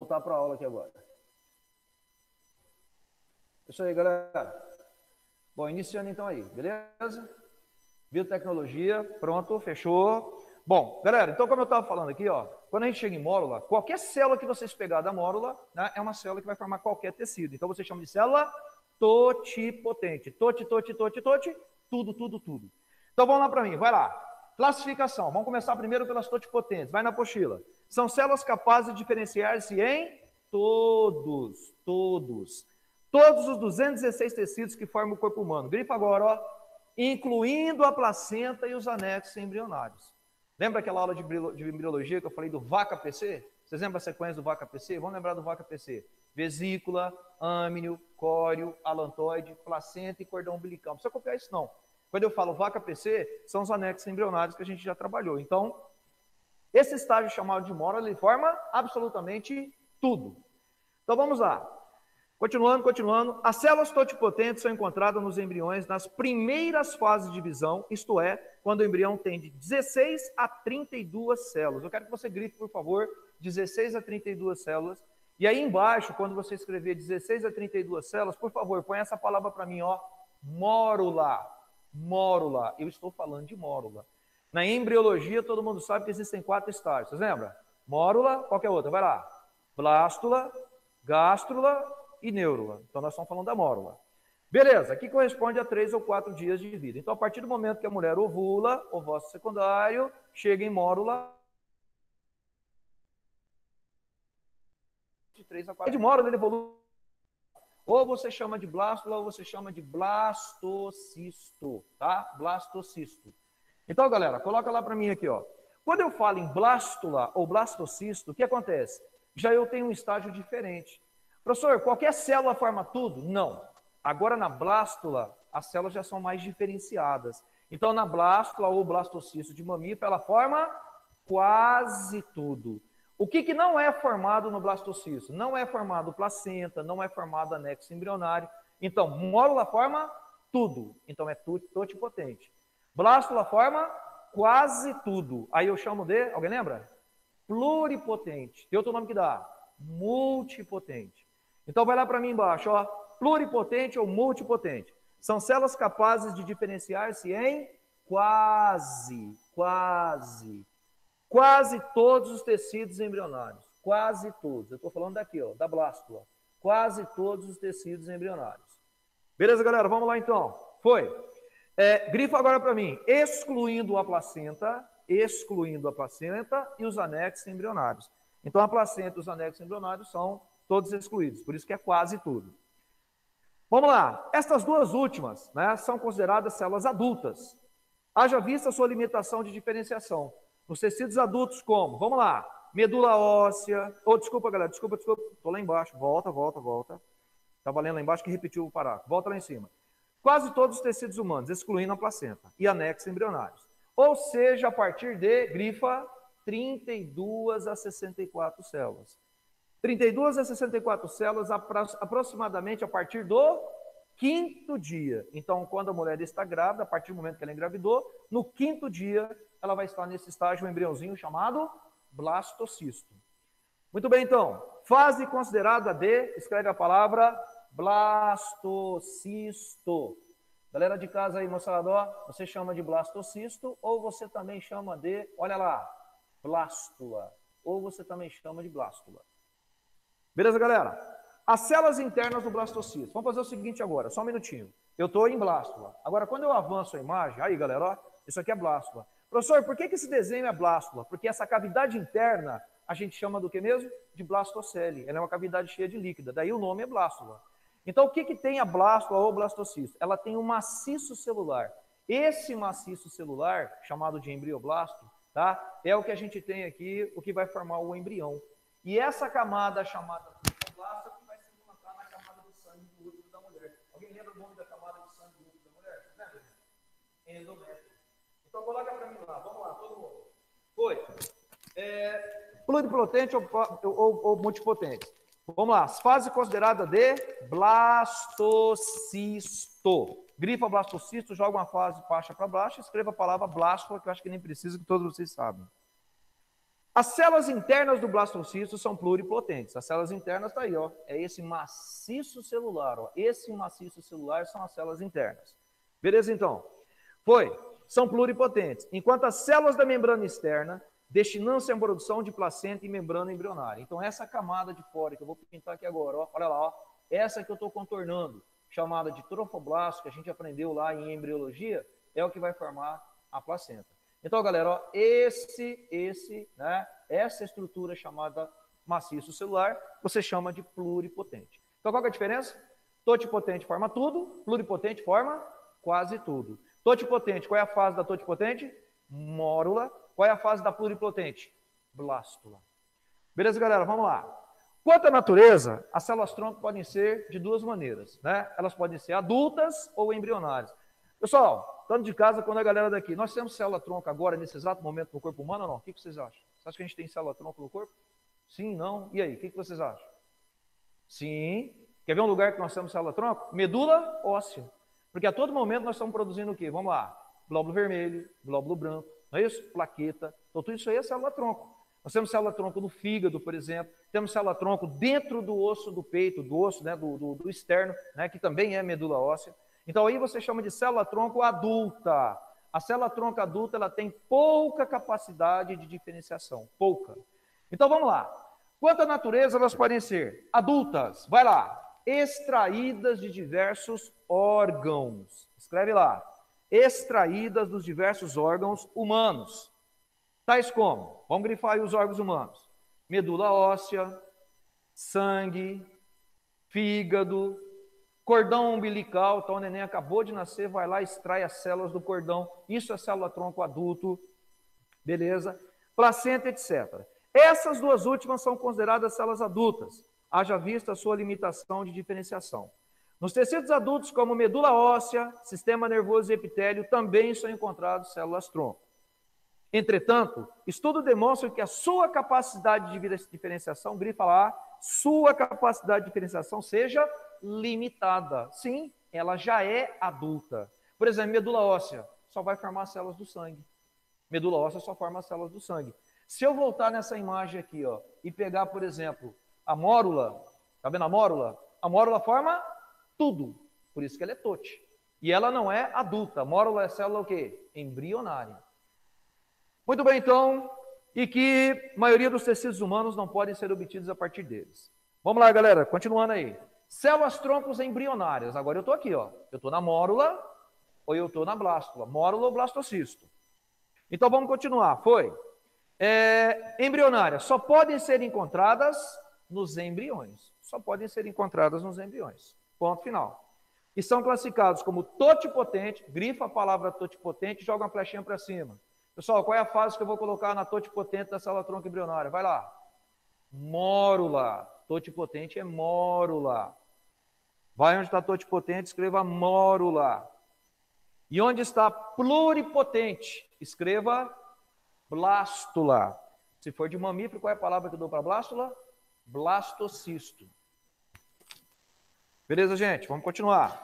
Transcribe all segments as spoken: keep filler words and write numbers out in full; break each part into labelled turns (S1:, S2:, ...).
S1: voltar para a aula aqui agora. Isso aí, galera. Bom, iniciando então aí, beleza? Biotecnologia, pronto, fechou. Bom, galera, então como eu estava falando aqui, ó, quando a gente chega em mórula, qualquer célula que vocês pegar da mórula, né, é uma célula que vai formar qualquer tecido. Então você chama de célula totipotente. Toti, toti, toti, toti, tudo, tudo, tudo. Então vamos lá para mim, vai lá. Classificação, vamos começar primeiro pelas totipotentes, vai na apostila. São células capazes de diferenciar-se em todos, todos. Todos os duzentos e dezesseis tecidos que formam o corpo humano. Grifa agora, ó. Incluindo a placenta e os anexos embrionários. Lembra aquela aula de embriologia que eu falei do vaca-P C? Vocês lembram a sequência do vaca-P C? Vamos lembrar do vaca-P C. Vesícula, âmnio, córeo, alantoide, placenta e cordão umbilical. Não precisa copiar isso não. Quando eu falo vaca-P C, são os anexos embrionários que a gente já trabalhou. Então, esse estágio chamado de mórula, ele forma absolutamente tudo. Então, vamos lá. Continuando, continuando, as células totipotentes são encontradas nos embriões nas primeiras fases de divisão, isto é, quando o embrião tem de dezesseis a trinta e duas células. Eu quero que você grife, por favor, dezesseis a trinta e duas células. E aí embaixo, quando você escrever dezesseis a trinta e duas células, por favor, põe essa palavra para mim, ó, mórula, mórula. Eu estou falando de mórula. Na embriologia, todo mundo sabe que existem quatro estágios, vocês lembram? Mórula, qualquer outra, vai lá. Blástula, gástrula e neurula. Então, nós estamos falando da mórula. Beleza, aqui corresponde a três ou quatro dias de vida. Então, a partir do momento que a mulher ovula, ovócito secundário, chega em mórula, de três a quatro. De mórula, ele evolui. Ou você chama de blástula, ou você chama de blastocisto, tá? Blastocisto. Então, galera, coloca lá para mim aqui, ó. Quando eu falo em blástula ou blastocisto, o que acontece? Já eu tenho um estágio diferente. Professor, qualquer célula forma tudo? Não. Agora, na blástula, as células já são mais diferenciadas. Então, na blástula ou blastocisto de mamífero, ela forma quase tudo. O que, que não é formado no blastocisto? Não é formado placenta, não é formado anexo embrionário. Então, mórula forma tudo. Então, é totipotente. Blástula forma quase tudo. Aí eu chamo de, alguém lembra? Pluripotente. Tem outro nome que dá? Multipotente. Então, vai lá para mim embaixo, ó. Pluripotente ou multipotente. São células capazes de diferenciar-se em quase, quase, quase todos os tecidos embrionários. Quase todos. Eu estou falando daqui, ó, da blástula. Quase todos os tecidos embrionários. Beleza, galera? Vamos lá, então. Foi. É, grifa agora para mim. Excluindo a placenta, excluindo a placenta e os anexos embrionários. Então, a placenta e os anexos embrionários são todos excluídos, por isso que é quase tudo. Vamos lá, estas duas últimas, né, são consideradas células adultas. Haja vista a sua limitação de diferenciação. Nos tecidos adultos, como? Vamos lá, medula óssea, ou oh, desculpa, galera, desculpa, desculpa, estou lá embaixo, volta, volta, volta. Estava lendo lá embaixo que repetiu o parágrafo, volta lá em cima. Quase todos os tecidos humanos, excluindo a placenta e anexos embrionários. Ou seja, a partir de, grifa, trinta e duas a sessenta e quatro células. trinta e duas a sessenta e quatro células aproximadamente a partir do quinto dia. Então, quando a mulher está grávida, a partir do momento que ela engravidou, no quinto dia, ela vai estar nesse estágio, um embriãozinho chamado blastocisto. Muito bem, então. Fase considerada de, escreve a palavra blastocisto. Galera de casa aí, moçada, ó, você chama de blastocisto ou você também chama de, olha lá, blástula. Ou você também chama de blástula. Beleza, galera? As células internas do blastocisto. Vamos fazer o seguinte agora, só um minutinho. Eu estou em blástula. Agora, quando eu avanço a imagem, aí, galera, ó, isso aqui é blástula. Professor, por que, que esse desenho é blástula? Porque essa cavidade interna, a gente chama do que mesmo? De blastocele. Ela é uma cavidade cheia de líquida, daí o nome é blástula. Então, o que, que tem a blástula ou blastocisto? Ela tem um maciço celular. Esse maciço celular, chamado de embrioblasto, tá? É o que a gente tem aqui, o que vai formar o embrião. E essa camada chamada blastula que vai se encontrar na camada do sangue do útero da mulher. Alguém lembra o nome da camada do sangue do útero da mulher? Lembra? Endométrio. Então coloca para mim lá, vamos lá, todo mundo. Foi. É, pluripotente ou, ou, ou multipotente. Vamos lá, fase considerada de blastocisto. Grifa blastocisto, joga uma fase baixa para baixo, escreva a palavra blástula, que eu acho que nem precisa, que todos vocês sabem. As células internas do blastocisto são pluripotentes. As células internas está aí, ó. É esse maciço celular, ó. Esse maciço celular são as células internas. Beleza, então? Foi. São pluripotentes. Enquanto as células da membrana externa destinam-se à produção de placenta e membrana embrionária. Então, essa camada de fora que eu vou pintar aqui agora, ó. Olha lá, ó. Essa que eu estou contornando, chamada de trofoblasto, que a gente aprendeu lá em embriologia, é o que vai formar a placenta. Então, galera, ó, esse, esse, né, essa estrutura chamada maciço celular, você chama de pluripotente. Então, qual que é a diferença? Totipotente forma tudo, pluripotente forma quase tudo. Totipotente, qual é a fase da totipotente? Mórula. Qual é a fase da pluripotente? Blástula. Beleza, galera? Vamos lá. Quanto à natureza, as células-tronco podem ser de duas maneiras, né? Elas podem ser adultas ou embrionárias. Pessoal, tanto de casa quanto a galera daqui, nós temos célula-tronco agora, nesse exato momento, no corpo humano ou não? O que vocês acham? Você acha que a gente tem célula-tronco no corpo? Sim, não? E aí, o que vocês acham? Sim. Quer ver um lugar que nós temos célula-tronco? Medula óssea. Porque a todo momento nós estamos produzindo o quê? Vamos lá. Glóbulo vermelho, glóbulo branco, não é isso? Plaqueta. Então, tudo isso aí é célula-tronco. Nós temos célula-tronco no fígado, por exemplo. Temos célula-tronco dentro do osso do peito, do osso, né, do, do, do externo, né, que também é medula óssea. Então, aí você chama de célula-tronco adulta. A célula-tronco adulta ela tem pouca capacidade de diferenciação. Pouca. Então, vamos lá. Quanto à natureza, elas podem ser adultas. Vai lá. Extraídas de diversos órgãos. Escreve lá. Extraídas dos diversos órgãos humanos. Tais como? Vamos grifar aí os órgãos humanos. Medula óssea, sangue, fígado, cordão umbilical. Então o neném acabou de nascer, vai lá e extrai as células do cordão. Isso é célula-tronco adulto. Beleza? Placenta, etcétera. Essas duas últimas são consideradas células adultas, haja vista a sua limitação de diferenciação. Nos tecidos adultos, como medula óssea, sistema nervoso e epitélio, também são encontradas células-tronco. Entretanto, estudo demonstra que a sua capacidade de diferenciação, grifa lá, sua capacidade de diferenciação seja limitada. Sim, ela já é adulta. Por exemplo, medula óssea só vai formar células do sangue. Medula óssea só forma células do sangue. Se eu voltar nessa imagem aqui, ó, e pegar, por exemplo, a mórula, tá vendo a mórula? A mórula forma tudo, por isso que ela é tote. E ela não é adulta. A mórula é célula o quê? Embrionária. Muito bem, então, e que a maioria dos tecidos humanos não podem ser obtidos a partir deles. Vamos lá, galera, continuando aí. Células troncos embrionárias. Agora eu estou aqui, ó. Eu estou na mórula ou eu estou na blástula. Mórula ou blastocisto. Então vamos continuar. Foi. É, embrionárias. Só podem ser encontradas nos embriões. Só podem ser encontradas nos embriões. Ponto final. E são classificados como totipotente. Grifa a palavra totipotente e joga uma flechinha para cima. Pessoal, qual é a fase que eu vou colocar na totipotente da célula-tronco embrionária? Vai lá. Mórula. Totipotente é mórula. Vai onde está totipotente, escreva mórula. E onde está pluripotente, escreva blástula. Se for de mamífero, qual é a palavra que eu dou para blástula? Blastocisto. Beleza, gente? Vamos continuar.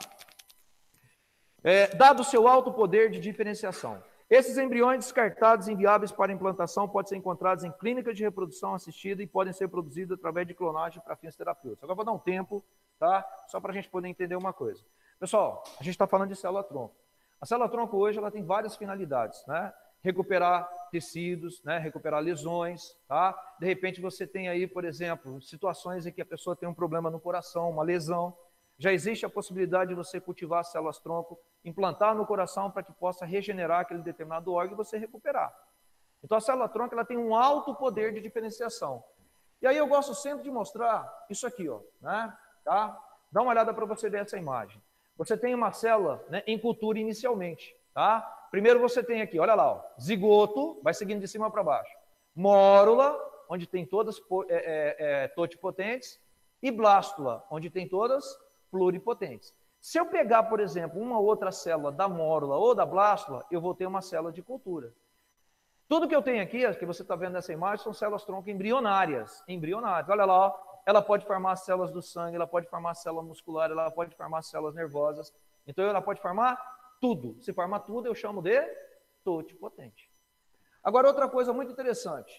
S1: É, dado o seu alto poder de diferenciação, esses embriões descartados e inviáveis para implantação podem ser encontrados em clínicas de reprodução assistida e podem ser produzidos através de clonagem para fins terapêuticos. Agora vou dar um tempo, tá? Só para a gente poder entender uma coisa. Pessoal, a gente está falando de célula-tronco. A célula-tronco hoje ela tem várias finalidades, né? Recuperar tecidos, né? Recuperar lesões, tá? De repente você tem aí, por exemplo, situações em que a pessoa tem um problema no coração, uma lesão. Já existe a possibilidade de você cultivar células-tronco, implantar no coração para que possa regenerar aquele determinado órgão e você recuperar. Então a célula-tronco ela tem um alto poder de diferenciação. E aí eu gosto sempre de mostrar isso aqui, ó, né? Tá? Dá uma olhada para você ver essa imagem. Você tem uma célula, né, em cultura inicialmente, tá? Primeiro você tem aqui, olha lá, ó, zigoto, vai seguindo de cima para baixo. Mórula, onde tem todas é, é, é, totipotentes, e blástula, onde tem todas pluripotentes. Se eu pegar, por exemplo, uma outra célula da mórula ou da blástula, eu vou ter uma célula de cultura. Tudo que eu tenho aqui, que você está vendo nessa imagem, são células-tronco embrionárias. Embrionárias. Olha lá, ó, ela pode formar células do sangue, ela pode formar célula muscular, ela pode formar células nervosas. Então, ela pode formar tudo. Se formar tudo, eu chamo de totipotente. Agora, outra coisa muito interessante.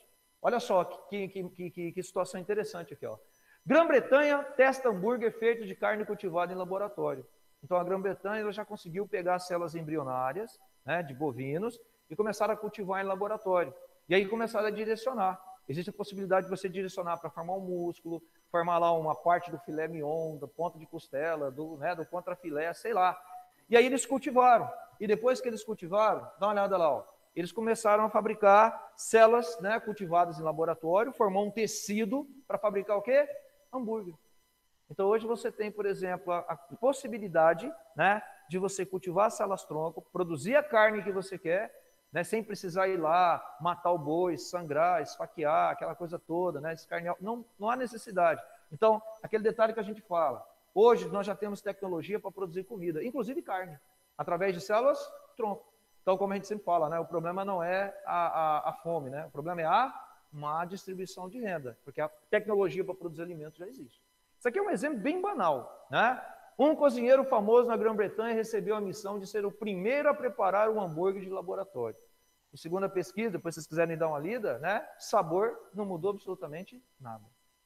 S1: Olha só que, que, que, que, que situação interessante aqui, ó. Grã-Bretanha testa hambúrguer feito de carne cultivada em laboratório. Então, a Grã-Bretanha ela já conseguiu pegar células embrionárias, né, de bovinos e começaram a cultivar em laboratório. E aí começaram a direcionar. Existe a possibilidade de você direcionar para formar um músculo, formar lá uma parte do filé mignon, da ponta de costela, do, né, do contrafilé, sei lá. E aí eles cultivaram. E depois que eles cultivaram, dá uma olhada lá, ó, eles começaram a fabricar células, né, cultivadas em laboratório, formou um tecido para fabricar o quê? Hambúrguer. Então hoje você tem, por exemplo, a, a possibilidade, né, de você cultivar células-tronco, produzir a carne que você quer, né, sem precisar ir lá, matar o boi, sangrar, esfaquear, aquela coisa toda, né, escarnear. Não, não há necessidade. Então, aquele detalhe que a gente fala, hoje nós já temos tecnologia para produzir comida, inclusive carne, através de células-tronco. Então, como a gente sempre fala, né, o problema não é a, a, a fome, né, o problema é a má distribuição de renda, porque a tecnologia para produzir alimentos já existe. Isso aqui é um exemplo bem banal, né? Um cozinheiro famoso na Grã-Bretanha recebeu a missão de ser o primeiro a preparar um hambúrguer de laboratório. E segundo a pesquisa, depois se vocês quiserem dar uma lida, né? Sabor não mudou absolutamente nada.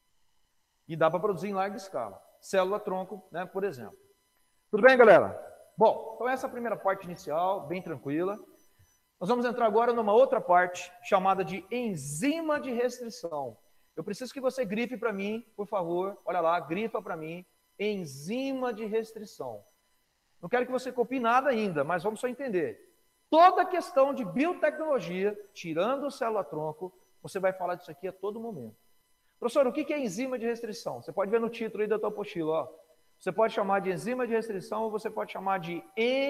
S1: E dá para produzir em larga escala. Célula-tronco, né? Por exemplo. Tudo bem, galera? Bom, então essa é a primeira parte inicial, bem tranquila. Nós vamos entrar agora numa outra parte, chamada de enzima de restrição. Eu preciso que você grife para mim, por favor, olha lá, grifa para mim, enzima de restrição. Não quero que você copie nada ainda, mas vamos só entender. Toda questão de biotecnologia, tirando o célula-tronco, você vai falar disso aqui a todo momento. Professor, o que é enzima de restrição? Você pode ver no título aí da tua apostila, ó. Você pode chamar de enzima de restrição ou você pode chamar de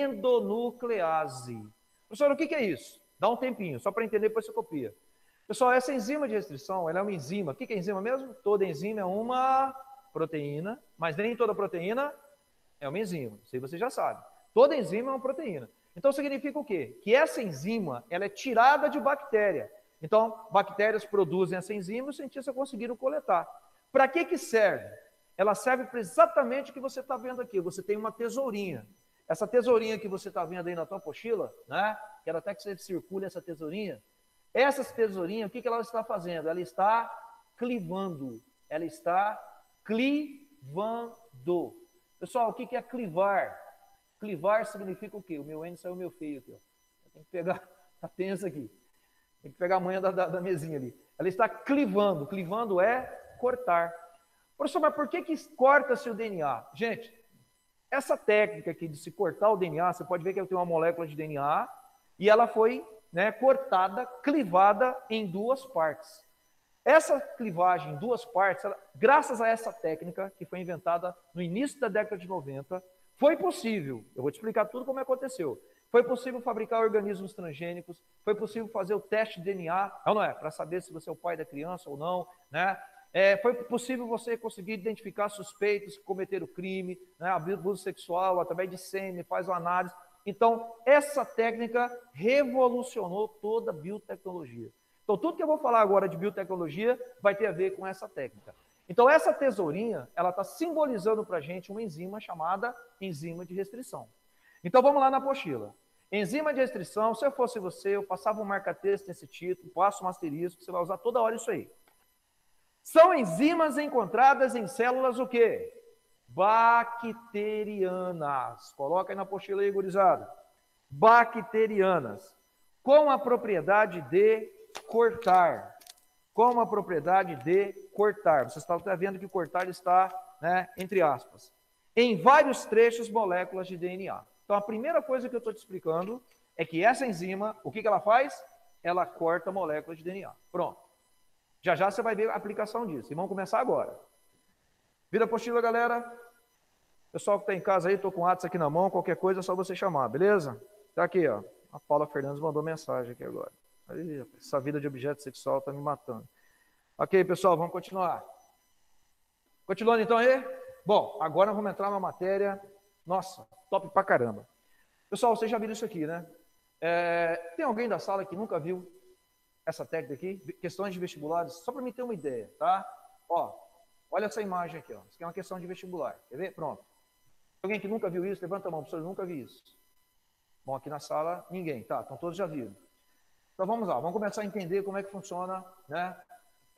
S1: endonuclease. Professor, o que é isso? Dá um tempinho, só para entender, depois você copia. Pessoal, essa enzima de restrição, ela é uma enzima. O que é enzima mesmo? Toda enzima é uma proteína, mas nem toda proteína é uma enzima. Isso aí você já sabe. Toda enzima é uma proteína. Então, significa o quê? Que essa enzima, ela é tirada de bactéria. Então, bactérias produzem essa enzima e os cientistas conseguiram coletar. Para que que serve? Ela serve para exatamente o que você está vendo aqui. Você tem uma tesourinha. Essa tesourinha que você está vendo aí na tua apostila, né? Quero até que você circule essa tesourinha. Essa tesourinha, o que, que ela está fazendo? Ela está clivando. Ela está clivando. Pessoal, o que, que é clivar? Clivar significa o quê? O meu N saiu meu feio aqui. Ó. Tem que pegar, tá tenso aqui. Tem que pegar a manha da, da, da mesinha ali. Ela está clivando. Clivando é cortar. Professor, mas por que, que corta-se o D N A? Gente, essa técnica aqui de se cortar o D N A, você pode ver que eu tenho uma molécula de D N A e ela foi, né, cortada, clivada em duas partes. Essa clivagem em duas partes, ela, graças a essa técnica que foi inventada no início da década de noventa, foi possível, eu vou te explicar tudo como aconteceu, foi possível fabricar organismos transgênicos, foi possível fazer o teste de D N A, não, não é, para saber se você é o pai da criança ou não, né? É, foi possível você conseguir identificar suspeitos que cometeram crime, né, abuso sexual, através de sêmen, faz uma análise. Então, essa técnica revolucionou toda a biotecnologia. Então, tudo que eu vou falar agora de biotecnologia vai ter a ver com essa técnica. Então, essa tesourinha, ela está simbolizando para a gente uma enzima chamada enzima de restrição. Então, vamos lá na apostila. Enzima de restrição, se eu fosse você, eu passava um marca-texto nesse título, passo um asterisco, você vai usar toda hora isso aí. São enzimas encontradas em células o quê? Bacterianas. Coloca aí na apostila aí, gurizada. Bacterianas. Com a propriedade de cortar. Com a propriedade de cortar. Você está vendo que cortar está, né, entre aspas. Em vários trechos, moléculas de D N A. Então, a primeira coisa que eu estou te explicando é que essa enzima, o que, que ela faz? Ela corta moléculas de D N A. Pronto. Já já você vai ver a aplicação disso. E vamos começar agora. Vira a apostila, galera. Pessoal que está em casa aí, estou com o WhatsApp aqui na mão. Qualquer coisa é só você chamar, beleza? Tá aqui, ó. A Paula Fernandes mandou mensagem aqui agora. Aí, essa vida de objeto sexual está me matando. Ok, pessoal, vamos continuar. Continuando então aí? Bom, agora vamos entrar na matéria. Nossa, top pra caramba. Pessoal, vocês já viram isso aqui, né? É, tem alguém da sala que nunca viu essa técnica aqui? Questões de vestibulares, só para mim ter uma ideia, tá? Ó, olha essa imagem aqui, ó. Isso aqui é uma questão de vestibular. Quer ver? Pronto. Alguém que nunca viu isso, levanta a mão, professor, eu nunca vi isso. Bom, aqui na sala, ninguém, tá? Então todos já viram. Então vamos lá, vamos começar a entender como é que funciona, né,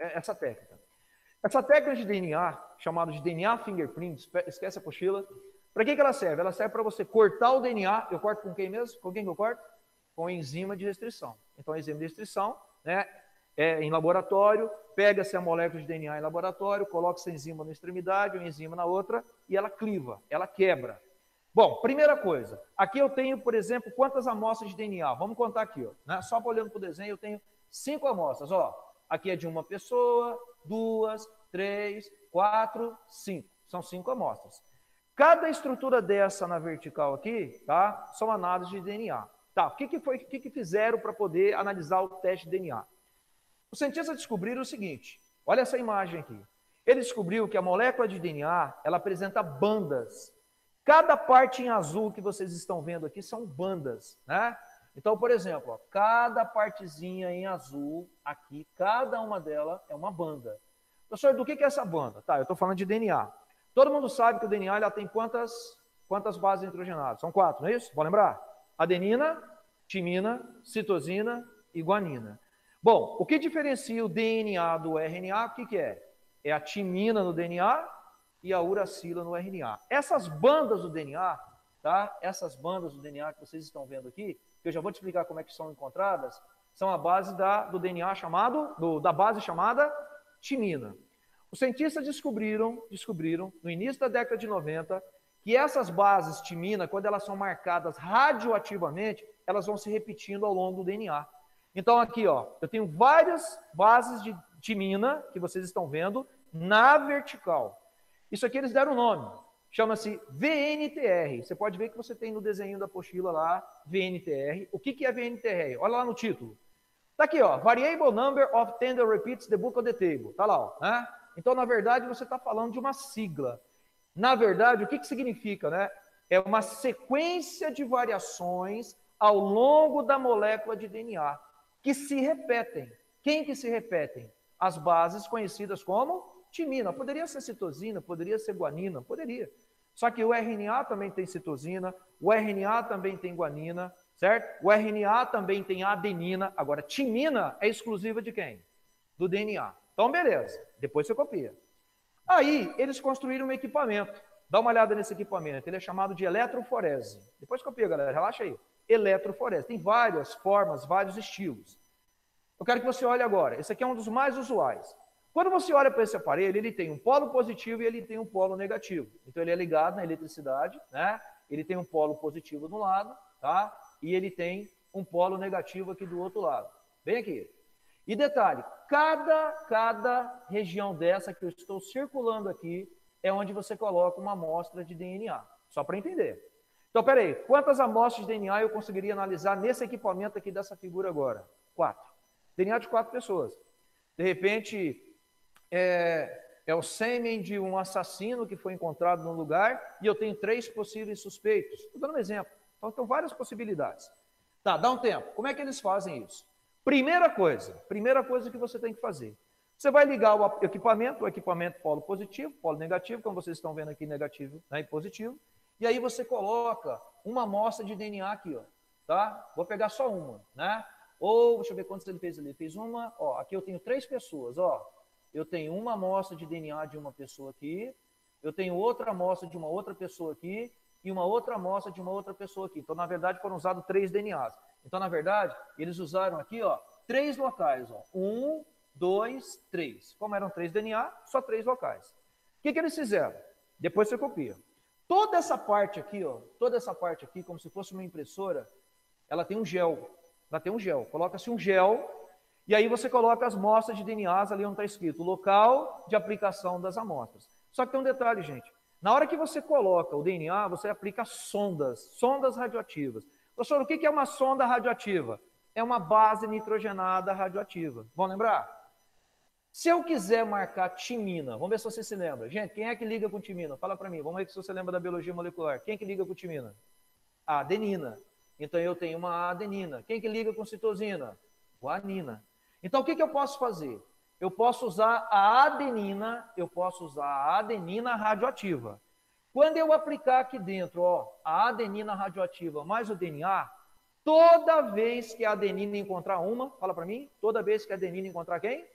S1: essa técnica. Essa técnica de D N A, chamada de D N A fingerprint, esquece a apostila, para que, que ela serve? Ela serve para você cortar o D N A, eu corto com quem mesmo? Com quem que eu corto? Com enzima de restrição. Então, a enzima de restrição, né, é em laboratório, pega-se a molécula de D N A em laboratório, coloca essa enzima na extremidade, uma enzima na outra, e ela cliva, ela quebra. Bom, primeira coisa, aqui eu tenho, por exemplo, quantas amostras de D N A? Vamos contar aqui, ó, né? Só olhando para o desenho, eu tenho cinco amostras, ó. Aqui é de uma pessoa, duas, três, quatro, cinco. São cinco amostras. Cada estrutura dessa na vertical aqui, tá? São análises de D N A. Tá, o que, que, foi, o que, que fizeram para poder analisar o teste de D N A? Os cientistas descobriram o seguinte, olha essa imagem aqui. Ele descobriu que a molécula de D N A, ela apresenta bandas. Cada parte em azul que vocês estão vendo aqui são bandas, né? Então, por exemplo, ó, cada partezinha em azul aqui, cada uma delas é uma banda. Professor, do que, que é essa banda? Tá, eu estou falando de D N A. Todo mundo sabe que o D N A ela tem quantas, quantas bases nitrogenadas? São quatro, não é isso? Vou lembrar? Adenina, timina, citosina e guanina. Bom, o que diferencia o D N A do R N A, o que, que é? É a timina no D N A e a uracila no R N A. Essas bandas do D N A, tá? Essas bandas do D N A que vocês estão vendo aqui, que eu já vou te explicar como é que são encontradas, são a base da, do D N A chamado, do, da base chamada timina. Os cientistas descobriram, descobriram, no início da década de noventa, que essas bases timina, quando elas são marcadas radioativamente, elas vão se repetindo ao longo do D N A. Então aqui, ó, eu tenho várias bases de timina, que vocês estão vendo, na vertical. Isso aqui eles deram um nome, chama-se V N T R. Você pode ver que você tem no desenho da apostila lá, V N T R. O que, que é V N T R? Olha lá no título. Está aqui, ó, Variable Number of Tender Repeats the Book of the Table. Está lá, ó, né? Então, na verdade, você está falando de uma sigla. Na verdade, o que, que significa, né? É uma sequência de variações ao longo da molécula de D N A, que se repetem. Quem que se repetem? As bases conhecidas como timina. Poderia ser citosina, poderia ser guanina, poderia. Só que o R N A também tem citosina, o R N A também tem guanina, certo? O R N A também tem adenina. Agora, timina é exclusiva de quem? Do D N A. Então, beleza. Depois você copia. Aí, eles construíram um equipamento. Dá uma olhada nesse equipamento. Ele é chamado de eletroforese. Depois copia, galera. Relaxa aí. Eletroforese. Tem várias formas, vários estilos. Eu quero que você olhe agora. Esse aqui é um dos mais usuais. Quando você olha para esse aparelho, ele tem um polo positivo e ele tem um polo negativo. Então, ele é ligado na eletricidade, né? Ele tem um polo positivo de um lado, tá? E ele tem um polo negativo aqui do outro lado. Bem aqui. E detalhe, cada, cada região dessa que eu estou circulando aqui é onde você coloca uma amostra de D N A. Só para entender. Então, peraí, quantas amostras de D N A eu conseguiria analisar nesse equipamento aqui dessa figura agora? Quatro. D N A de quatro pessoas. De repente, é, é o sêmen de um assassino que foi encontrado no lugar e eu tenho três possíveis suspeitos. Estou dando um exemplo. Então, tem várias possibilidades. Tá, dá um tempo. Como é que eles fazem isso? Primeira coisa, primeira coisa que você tem que fazer. Você vai ligar o equipamento, o equipamento polo positivo, polo negativo, como vocês estão vendo aqui, negativo, né, e positivo. E aí você coloca uma amostra de D N A aqui, ó, tá? Vou pegar só uma, né? Ou, deixa eu ver quantas ele fez ali. Ele fez uma, ó, aqui eu tenho três pessoas, ó. Eu tenho uma amostra de D N A de uma pessoa aqui, eu tenho outra amostra de uma outra pessoa aqui, e uma outra amostra de uma outra pessoa aqui. Então, na verdade, foram usados três D N As. Então, na verdade, eles usaram aqui, ó, três locais, ó. Um, dois, três. Como eram três D N A, só três locais. O que, que eles fizeram? Depois você copia. Toda essa parte aqui, ó, toda essa parte aqui, como se fosse uma impressora, ela tem um gel. Ela tem um gel. Coloca-se um gel, e aí você coloca as amostras de D N As ali onde está escrito local de aplicação das amostras. Só que tem um detalhe, gente. Na hora que você coloca o D N A, você aplica sondas, sondas radioativas. Professor, o que é uma sonda radioativa? É uma base nitrogenada radioativa. Vão lembrar? Se eu quiser marcar timina, vamos ver se você se lembra. Gente, quem é que liga com timina? Fala para mim, vamos ver se você lembra da biologia molecular. Quem é que liga com timina? A adenina. Então eu tenho uma adenina. Quem é que liga com citosina? Guanina. Então o que, que eu posso fazer? Eu posso usar a adenina, eu posso usar a adenina radioativa. Quando eu aplicar aqui dentro, ó, a adenina radioativa mais o D N A, toda vez que a adenina encontrar uma, fala para mim, toda vez que a adenina encontrar quem?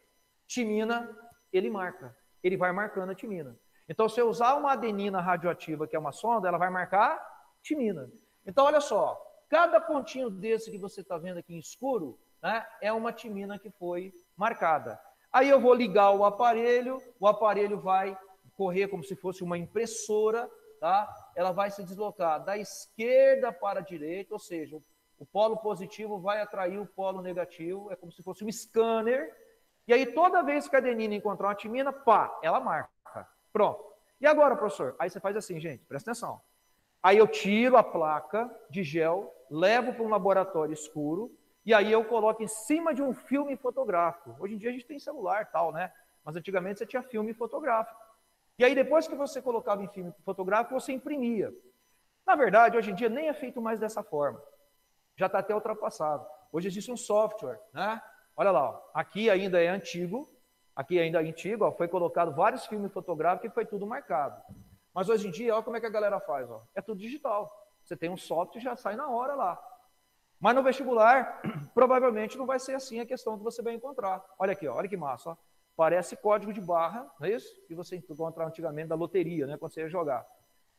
S1: timina, ele marca. Ele vai marcando a timina. Então, se eu usar uma adenina radioativa, que é uma sonda, ela vai marcar timina. Então, olha só, cada pontinho desse que você está vendo aqui em escuro, né, é uma timina que foi marcada. Aí eu vou ligar o aparelho, o aparelho vai correr como se fosse uma impressora, tá? Ela vai se deslocar da esquerda para a direita, ou seja, o polo positivo vai atrair o polo negativo, é como se fosse um scanner, e aí toda vez que a adenina encontrar uma timina, pá, ela marca. Pronto. E agora, professor? Aí você faz assim, gente, presta atenção. Aí eu tiro a placa de gel, levo para um laboratório escuro, e aí eu coloco em cima de um filme fotográfico. Hoje em dia a gente tem celular e tal, né? Mas antigamente você tinha filme fotográfico. E aí depois que você colocava em filme fotográfico, você imprimia. Na verdade, hoje em dia nem é feito mais dessa forma. Já está até ultrapassado. Hoje existe um software, né? Olha lá, ó. Aqui ainda é antigo, aqui ainda é antigo, ó, foi colocado vários filmes fotográficos e foi tudo marcado. Mas hoje em dia, olha como é que a galera faz, ó. É tudo digital. Você tem um software e já sai na hora lá. Mas no vestibular, provavelmente não vai ser assim a questão que você vai encontrar. Olha aqui, ó, olha que massa, ó. Parece código de barra, não é isso? Que você encontrava antigamente da loteria, né? Quando você ia jogar.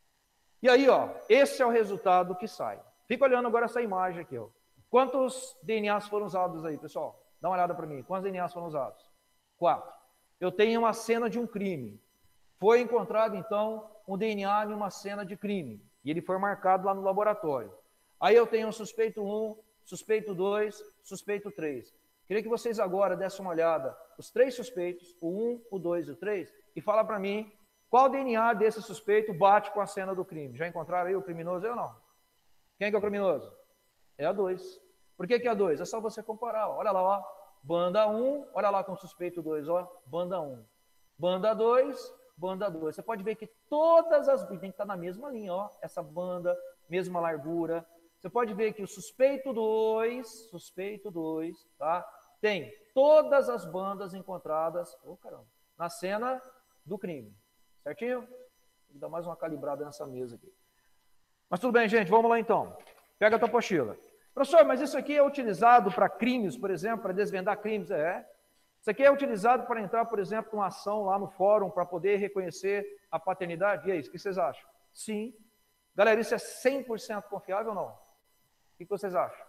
S1: E aí, ó, esse é o resultado que sai. Fica olhando agora essa imagem aqui, ó. Quantos D N As foram usados aí, pessoal? Dá uma olhada para mim. Quantos D N As foram usados? Quatro. Eu tenho uma cena de um crime. Foi encontrado, então, um D N A em uma cena de crime. E ele foi marcado lá no laboratório. Aí eu tenho um suspeito um, suspeito dois, suspeito três. Queria que vocês agora dessem uma olhada, os três suspeitos, o um, o dois e o três, e fala para mim qual D N A desse suspeito bate com a cena do crime. Já encontraram aí o criminoso? Eu não. Quem é que é o criminoso? É a dois. Por que que é a dois? É só você comparar. Ó. Olha lá, ó. Banda um, olha lá com o suspeito dois, ó. Banda um. Banda dois, banda dois. Você pode ver que todas as... Tem que estar na mesma linha, ó. Essa banda, mesma largura. Você pode ver que o suspeito dois, suspeito dois, tá? Tem todas as bandas encontradas, oh, caramba, na cena do crime. Certinho? Vou dar mais uma calibrada nessa mesa aqui. Mas tudo bem, gente, vamos lá então. Pega a tua apostila. Professor, mas isso aqui é utilizado para crimes, por exemplo, para desvendar crimes? É. Isso aqui é utilizado para entrar, por exemplo, numa ação lá no fórum para poder reconhecer a paternidade? E aí, o que vocês acham? Sim. Galera, isso é cem por cento confiável ou não? O que vocês acham?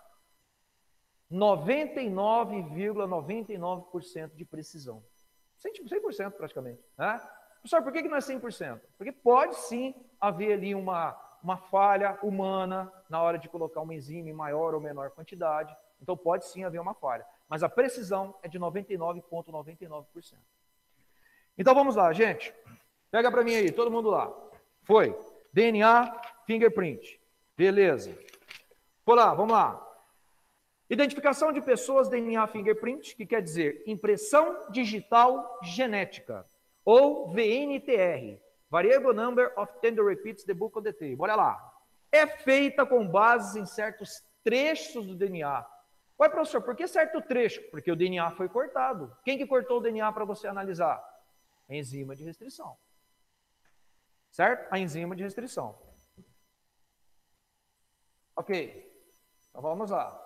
S1: noventa e nove vírgula noventa e nove por cento de precisão. cem por cento praticamente. Né? Professor, por que não é cem por cento? Porque pode sim haver ali uma, uma falha humana na hora de colocar uma enzima em maior ou menor quantidade. Então pode sim haver uma falha. Mas a precisão é de noventa e nove vírgula noventa e nove por cento. Então vamos lá, gente. Pega para mim aí, todo mundo lá. Foi. D N A, fingerprint. Beleza. Vou lá, vamos lá. Identificação de pessoas, D N A fingerprint, que quer dizer impressão digital genética, ou V N T R, Variable Number of Tender Repeats the Book of the Table. Olha lá. É feita com base em certos trechos do D N A. Ué, professor, por que certo trecho? Porque o D N A foi cortado. Quem que cortou o D N A para você analisar? A enzima de restrição. Certo? A enzima de restrição. Ok. Então vamos lá.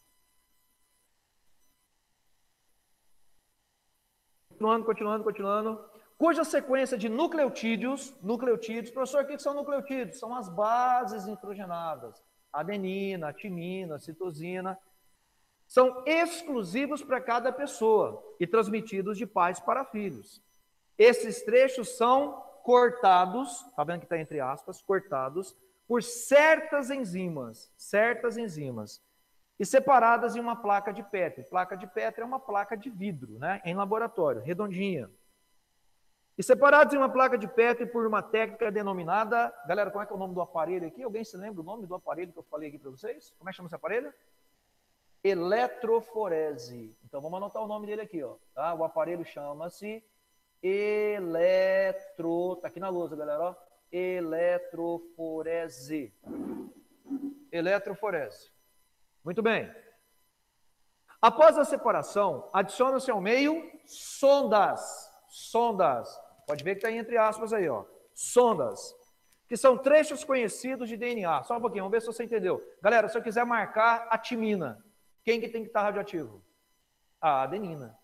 S1: Continuando, continuando, continuando. Cuja sequência de nucleotídeos, nucleotídeos, professor, o que são nucleotídeos? São as bases nitrogenadas. Adenina, timina, citosina. São exclusivos para cada pessoa e transmitidos de pais para filhos. Esses trechos são cortados, tá vendo que está entre aspas, cortados, por certas enzimas, certas enzimas, e separadas em uma placa de Petri. Placa de Petri é uma placa de vidro, né, em laboratório, redondinha. E separados em uma placa de Petri por uma técnica denominada... Galera, como é que é o nome do aparelho aqui? Alguém se lembra o nome do aparelho que eu falei aqui para vocês? Como é que chama esse aparelho? Eletroforese. Então, vamos anotar o nome dele aqui, ó. Tá? O aparelho chama-se eletro... Tá aqui na lousa, galera, ó. Eletroforese. Eletroforese. Muito bem. Após a separação, adiciona-se ao meio sondas. Sondas. Pode ver que está entre aspas aí, ó. Sondas. Que são trechos conhecidos de D N A. Só um pouquinho, vamos ver se você entendeu. Galera, se eu quiser marcar a timina, quem que tem que estar radioativo? A adenina.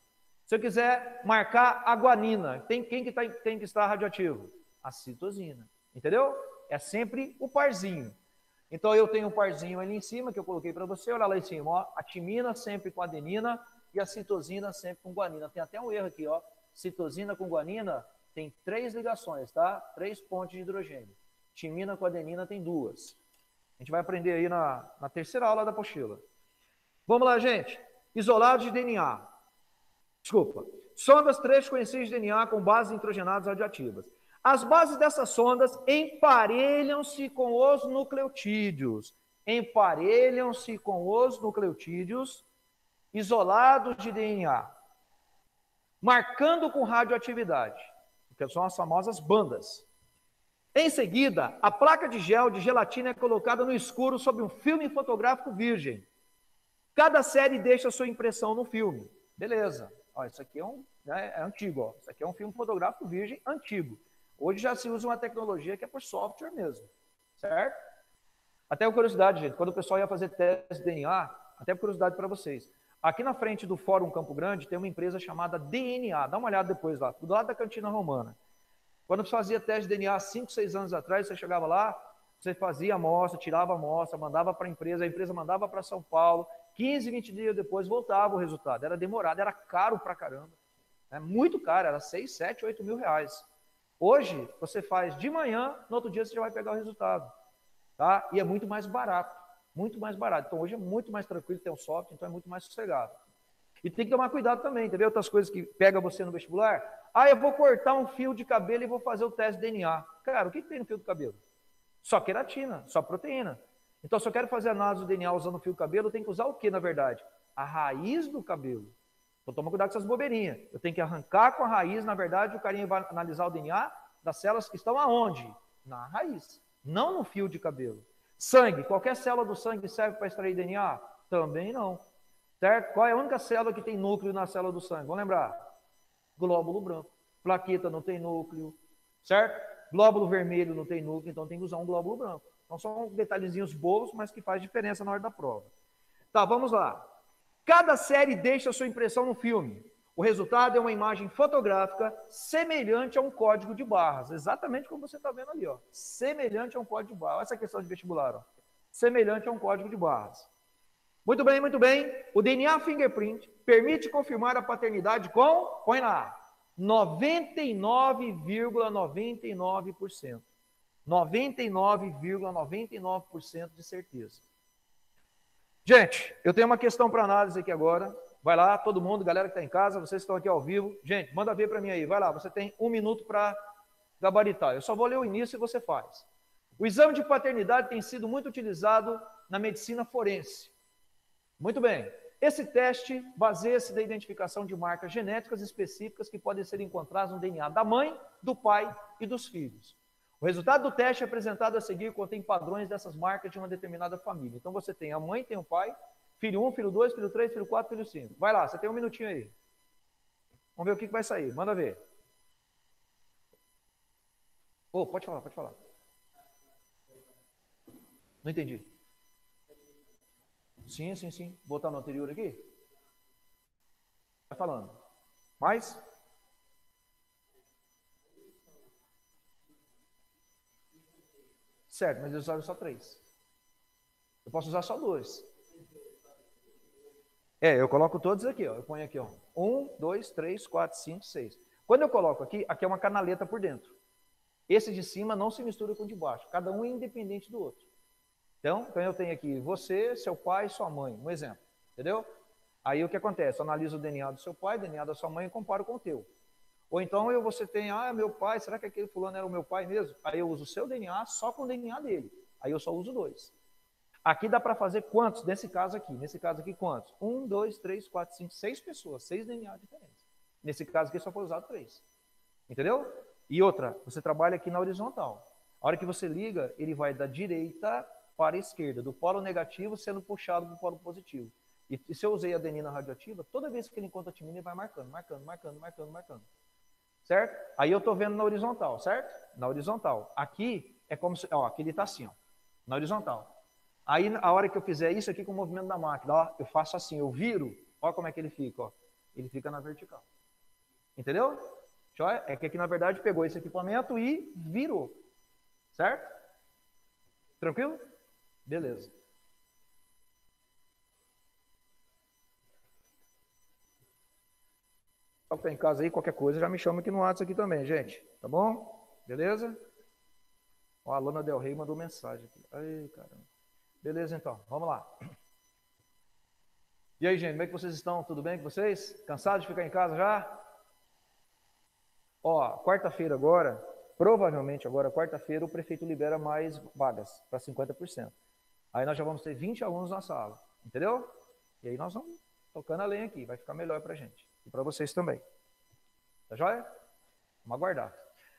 S1: Se eu quiser marcar a guanina, tem, quem que tá, tem que estar radioativo? A citosina, entendeu? É sempre o parzinho. Então, eu tenho um parzinho ali em cima, que eu coloquei para você, olha lá em cima, ó, a timina sempre com adenina e a citosina sempre com guanina. Tem até um erro aqui, ó, citosina com guanina tem três ligações, tá? Três pontos de hidrogênio. Timina com adenina tem duas. A gente vai aprender aí na, na terceira aula da apostila. Vamos lá, gente. Isolados de D N A. Desculpa. Sondas três conhecidas de D N A com bases nitrogenadas radioativas. As bases dessas sondas emparelham-se com os nucleotídeos. Emparelham-se com os nucleotídeos isolados de D N A. Marcando com radioatividade. Que são as famosas bandas. Em seguida, a placa de gel de gelatina é colocada no escuro sob um filme fotográfico virgem. Cada série deixa sua impressão no filme. Beleza. Ó, isso aqui é, um, né, é antigo. Ó. Isso aqui é um filme fotográfico virgem antigo. Hoje já se usa uma tecnologia que é por software mesmo. Certo? Até uma curiosidade, gente. Quando o pessoal ia fazer teste de D N A, até uma curiosidade para vocês. Aqui na frente do Fórum Campo Grande tem uma empresa chamada D N A. Dá uma olhada depois lá. Do lado da Cantina Romana. Quando você fazia teste de D N A cinco, seis anos atrás, você chegava lá, você fazia a amostra, tirava a amostra, mandava para a empresa, a empresa mandava para São Paulo, quinze, vinte dias depois voltava o resultado. Era demorado, era caro pra caramba. É muito caro, era seis, sete, oito mil reais. Hoje, você faz de manhã, no outro dia você já vai pegar o resultado. Tá? E é muito mais barato, muito mais barato. Então hoje é muito mais tranquilo ter um software, então é muito mais sossegado. E tem que tomar cuidado também, entendeu? Outras coisas que pega você no vestibular. Ah, eu vou cortar um fio de cabelo e vou fazer o teste de D N A. Cara, o que, que tem no fio do cabelo? Só queratina, só proteína. Então, se eu quero fazer análise do D N A usando o fio do cabelo, eu tenho que usar o que, na verdade? A raiz do cabelo. Então, toma cuidado com essas bobeirinhas. Eu tenho que arrancar com a raiz, na verdade, o carinha vai analisar o D N A das células que estão aonde? Na raiz, não no fio de cabelo. Sangue, qualquer célula do sangue serve para extrair D N A? Também não. Certo? Qual é a única célula que tem núcleo na célula do sangue? Vamos lembrar? Glóbulo branco. Plaqueta não tem núcleo, certo? Glóbulo vermelho não tem núcleo, então tem que usar um glóbulo branco. Então são detalhezinhos bobos, mas que faz diferença na hora da prova. Tá, vamos lá. Cada série deixa sua impressão no filme. O resultado é uma imagem fotográfica semelhante a um código de barras. Exatamente como você está vendo ali, ó. Semelhante a um código de barras. Olha essa questão de vestibular, ó. Semelhante a um código de barras. Muito bem, muito bem. O D N A fingerprint permite confirmar a paternidade com, põe lá, noventa e nove vírgula noventa e nove por cento. noventa e nove vírgula noventa e nove por cento de certeza. Gente, eu tenho uma questão para análise aqui agora. Vai lá, todo mundo, galera que está em casa, vocês que estão aqui ao vivo. Gente, manda ver para mim aí. Vai lá, você tem um minuto para gabaritar. Eu só vou ler o início e você faz. O exame de paternidade tem sido muito utilizado na medicina forense. Muito bem. Esse teste baseia-se na identificação de marcas genéticas específicas que podem ser encontradas no D N A da mãe, do pai e dos filhos. O resultado do teste apresentado a seguir contém padrões dessas marcas de uma determinada família. Então você tem a mãe, tem o pai, filho um, filho dois, filho três, filho quatro, filho cinco. Vai lá, você tem um minutinho aí. Vamos ver o que vai sair. Manda ver. Oh, pode falar, pode falar. Não entendi. Sim, sim, sim. Vou botar no anterior aqui. Vai falando. Mais? Certo, mas eu usaram só três. Eu posso usar só dois. É, eu coloco todos aqui, ó. Eu ponho aqui, ó. Um, dois, três, quatro, cinco, seis. Quando eu coloco aqui, aqui é uma canaleta por dentro. Esse de cima não se mistura com o de baixo. Cada um é independente do outro. Então, então eu tenho aqui você, seu pai, sua mãe. Um exemplo. Entendeu? Aí o que acontece? Eu analiso o D N A do seu pai, o D N A da sua mãe e comparo com o teu. Ou então eu, você tem, ah, meu pai, será que aquele fulano era o meu pai mesmo? Aí eu uso o seu D N A só com o D N A dele. Aí eu só uso dois. Aqui dá para fazer quantos? Nesse caso aqui. Nesse caso aqui, quantos? Um, dois, três, quatro, cinco, seis pessoas. Seis D N A diferentes. Nesse caso aqui só foi usado três. Entendeu? E outra, você trabalha aqui na horizontal. A hora que você liga, ele vai da direita para a esquerda, do polo negativo sendo puxado para o polo positivo. E, e se eu usei a adenina radioativa, toda vez que ele encontra a timina, ele vai marcando, marcando, marcando, marcando, marcando. Certo? Aí eu estou vendo na horizontal, certo? Na horizontal. Aqui é como se, ó, aqui ele está assim, ó, na horizontal. Aí a hora que eu fizer isso aqui com o movimento da máquina, ó, eu faço assim, eu viro, ó como é que ele fica, ó. Ele fica na vertical. Entendeu? Joia? É que aqui, na verdade, pegou esse equipamento e virou. Certo? Tranquilo? Beleza. Só que tá em casa aí, qualquer coisa, já me chama aqui no WhatsApp aqui também, gente. Tá bom? Beleza? Ó, a Lana Del Rey mandou mensagem aqui. Ai, caramba. Beleza, então. Vamos lá. E aí, gente, como é que vocês estão? Tudo bem com vocês? Cansados de ficar em casa já? Ó, quarta-feira agora, provavelmente agora, quarta-feira, o prefeito libera mais vagas para cinquenta por cento. Aí nós já vamos ter vinte alunos na sala, entendeu? E aí nós vamos tocando a lenha aqui, vai ficar melhor para a gente. E para vocês também. Tá joia? Vamos aguardar.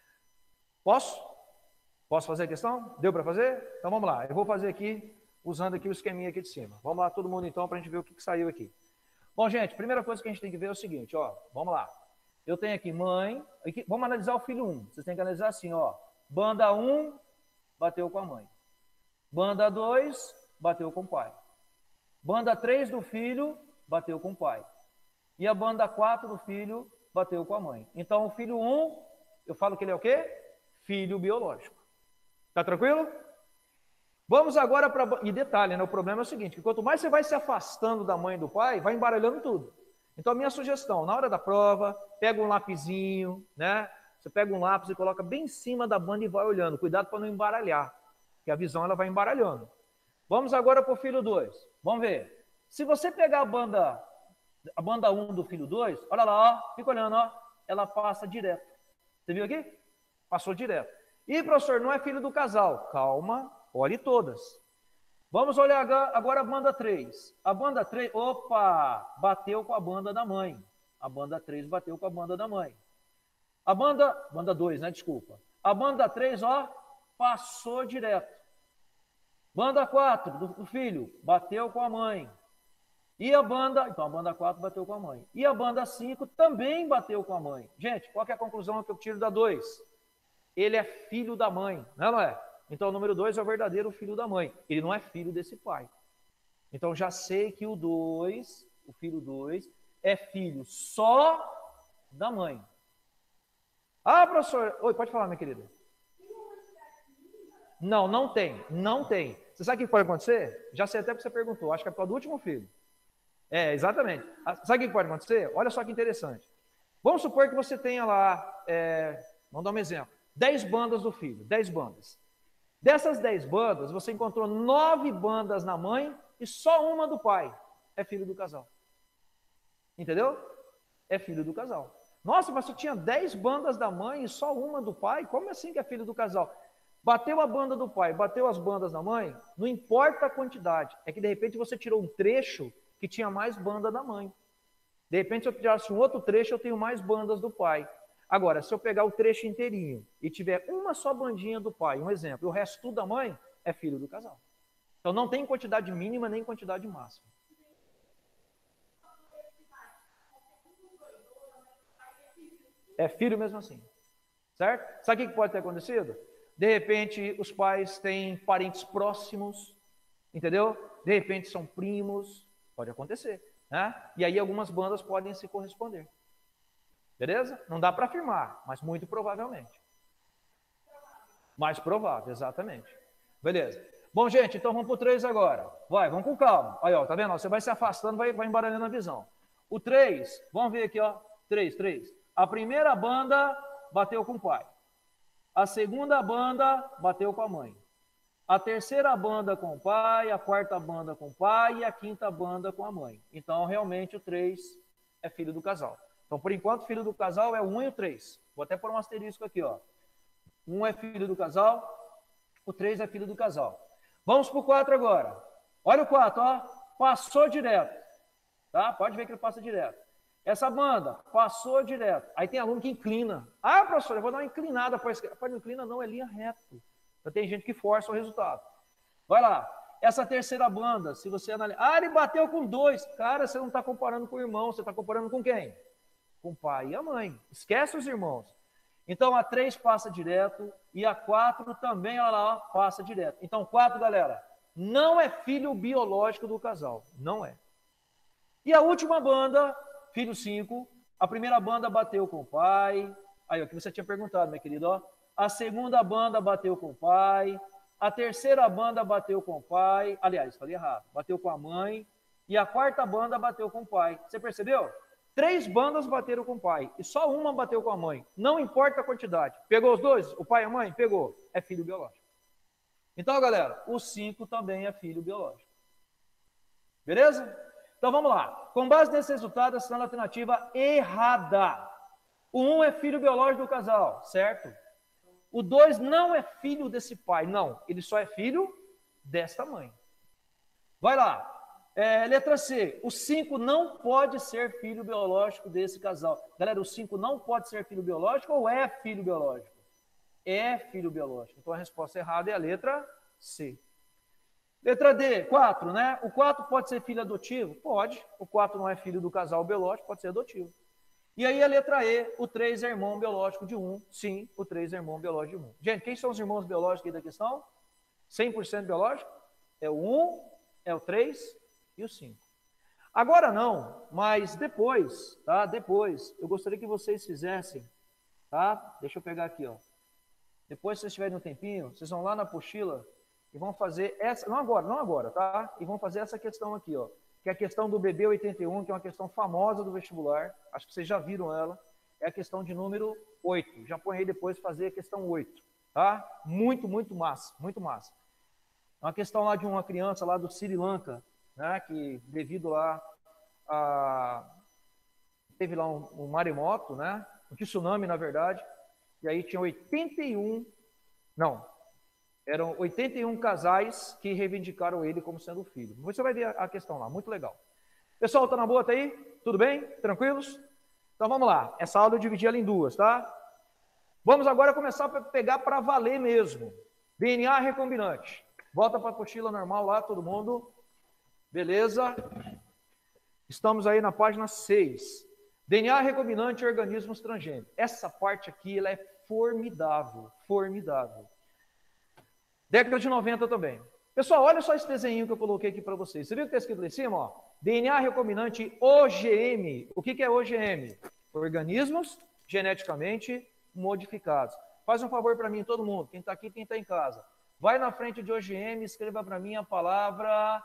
S1: Posso? Posso fazer a questão? Deu para fazer? Então vamos lá. Eu vou fazer aqui, usando aqui o esqueminha aqui de cima. Vamos lá, todo mundo então, para a gente ver o que, que saiu aqui. Bom, gente, primeira coisa que a gente tem que ver é o seguinte, ó. Vamos lá. Eu tenho aqui mãe. Aqui, vamos analisar o filho um. Vocês têm que analisar assim, ó. Banda um, bateu com a mãe. Banda dois, bateu com o pai. Banda três do filho, bateu com o pai. E a banda quatro do filho, bateu com a mãe. Então, o filho um, eu falo que ele é o quê? Filho biológico. Tá tranquilo? Vamos agora para... E detalhe, né? O problema é o seguinte, que quanto mais você vai se afastando da mãe e do pai, vai embaralhando tudo. Então, a minha sugestão, na hora da prova, pega um lapisinho, né? Você pega um lápis e coloca bem em cima da banda e vai olhando. Cuidado para não embaralhar, porque a visão ela vai embaralhando. Vamos agora para o filho dois. Vamos ver. Se você pegar a banda, a banda um do filho dois, olha lá, ó, fica olhando, ó, ela passa direto. Você viu aqui? Passou direto. E, professor, não é filho do casal. Calma, olhe todas. Vamos olhar agora a banda três. A banda três, opa, bateu com a banda da mãe. A banda três bateu com a banda da mãe. A banda, banda dois, né, desculpa. A banda três, ó, passou direto. Banda quatro, do, do filho, bateu com a mãe. E a banda, então a banda quatro bateu com a mãe. E a banda cinco também bateu com a mãe. Gente, qual que é a conclusão que eu tiro da dois? Ele é filho da mãe, não é, não é? Então, o número dois é o verdadeiro filho da mãe. Ele não é filho desse pai. Então, já sei que o dois, o filho dois, é filho só da mãe. Ah, professor... Oi, pode falar, minha querida. Não, não tem. Não tem. Você sabe o que pode acontecer? Já sei até porque você perguntou. Acho que é por causa do último filho. É, exatamente. Sabe o que pode acontecer? Olha só que interessante. Vamos supor que você tenha lá... É, vamos dar um exemplo. dez bandas do filho. dez bandas. Dessas dez bandas, você encontrou nove bandas na mãe e só uma do pai. É filho do casal. Entendeu? É filho do casal. Nossa, mas você tinha dez bandas da mãe e só uma do pai? Como assim que é filho do casal? Bateu a banda do pai, bateu as bandas da mãe, não importa a quantidade. É que de repente você tirou um trecho que tinha mais banda da mãe. De repente, se eu tirasse um outro trecho, eu tenho mais bandas do pai. Agora, se eu pegar o trecho inteirinho e tiver uma só bandinha do pai, um exemplo, e o resto tudo da mãe, é filho do casal. Então não tem quantidade mínima nem quantidade máxima. É filho mesmo assim. Certo? Sabe o que pode ter acontecido? De repente, os pais têm parentes próximos, entendeu? De repente são primos, pode acontecer. Né? E aí algumas bandas podem se corresponder. Beleza? Não dá para afirmar, mas muito provavelmente. Mais provável, exatamente. Beleza. Bom, gente, então vamos para o três agora. Vai, vamos com calma. Aí, ó, tá vendo? Você vai se afastando, vai, vai embaralhando a visão. O três, vamos ver aqui, ó. três, três. A primeira banda bateu com o pai. A segunda banda bateu com a mãe. A terceira banda com o pai, a quarta banda com o pai e a quinta banda com a mãe. Então, realmente, o três é filho do casal. Então, por enquanto, filho do casal é o um e o três. Vou até pôr um asterisco aqui, ó. um é filho do casal, o três é filho do casal. Vamos para o quatro agora. Olha o quatro, ó. Passou direto. Tá? Pode ver que ele passa direto. Essa banda passou direto. Aí tem aluno que inclina. Ah, professor, eu vou dar uma inclinada para a esquerda. Não inclina não, é linha reta. Então, tem gente que força o resultado. Vai lá. Essa terceira banda, se você analisar... Ah, ele bateu com dois. Cara, você não está comparando com o irmão, você está comparando com quem? Com o pai e a mãe. Esquece os irmãos. Então, a três passa direto e a quatro também, olha lá, passa direto. Então, quatro, galera, não é filho biológico do casal. Não é. E a última banda, filho cinco, A primeira banda bateu com o pai. Aí, o que você tinha perguntado, meu querido, ó. A segunda banda bateu com o pai. A terceira banda bateu com o pai. Aliás, falei errado. Bateu com a mãe. E a quarta banda bateu com o pai. Você percebeu? Três bandas bateram com o pai. E só uma bateu com a mãe. Não importa a quantidade. Pegou os dois? O pai e a mãe? Pegou. É filho biológico. Então, galera, o cinco também é filho biológico. Beleza? Então, vamos lá. Com base nesse resultado, assinala a alternativa errada. O um é filho biológico do casal, certo? O dois não é filho desse pai, não. Ele só é filho desta mãe. Vai lá. É, letra C. O cinco não pode ser filho biológico desse casal. Galera, o cinco não pode ser filho biológico ou é filho biológico? É filho biológico. Então, a resposta errada é a letra C. Letra D, quatro, né? O quatro pode ser filho adotivo? Pode. O quatro não é filho do casal biológico, pode ser adotivo. E aí a letra E, o três é irmão biológico de um. Sim, o três é irmão biológico de um. Gente, quem são os irmãos biológicos aí da questão? cem por cento biológico? É o um, é o três e o cinco. Agora não, mas depois, tá? Depois, eu gostaria que vocês fizessem, tá? Deixa eu pegar aqui, ó. Depois, se vocês tiverem um tempinho, vocês vão lá na apostila e vão fazer essa, não agora, não agora, tá? E vão fazer essa questão aqui, ó, que é a questão do B B oitenta e um, que é uma questão famosa do vestibular, acho que vocês já viram ela, é a questão de número oito. Já põe aí depois fazer a questão oito, tá? Muito, muito massa, muito massa. É uma questão lá de uma criança lá do Sri Lanka, né, que devido lá a... teve lá um, um maremoto, né, um tsunami, na verdade, e aí tinha oitenta e um, não, eram oitenta e um casais que reivindicaram ele como sendo o filho. Você vai ver a questão lá, muito legal. Pessoal, tá na boa, tá aí? Tudo bem? Tranquilos? Então vamos lá. Essa aula eu dividi ela em duas, tá? Vamos agora começar a pegar para valer mesmo. D N A recombinante. Volta para a apostila normal lá, todo mundo. Beleza? Estamos aí na página seis. D N A recombinante e organismos transgênicos. Essa parte aqui ela é formidável, formidável. Década de noventa também. Pessoal, olha só esse desenho que eu coloquei aqui para vocês. Você viu o que está escrito lá em cima? Ó? D N A recombinante O G M. O que, que é O G M? Organismos geneticamente modificados. Faz um favor para mim, todo mundo, quem está aqui, quem está em casa. Vai na frente de O G M e escreva para mim a palavra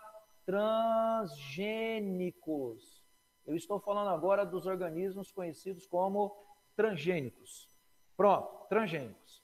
S1: transgênicos. Eu estou falando agora dos organismos conhecidos como transgênicos. Pronto, transgênicos.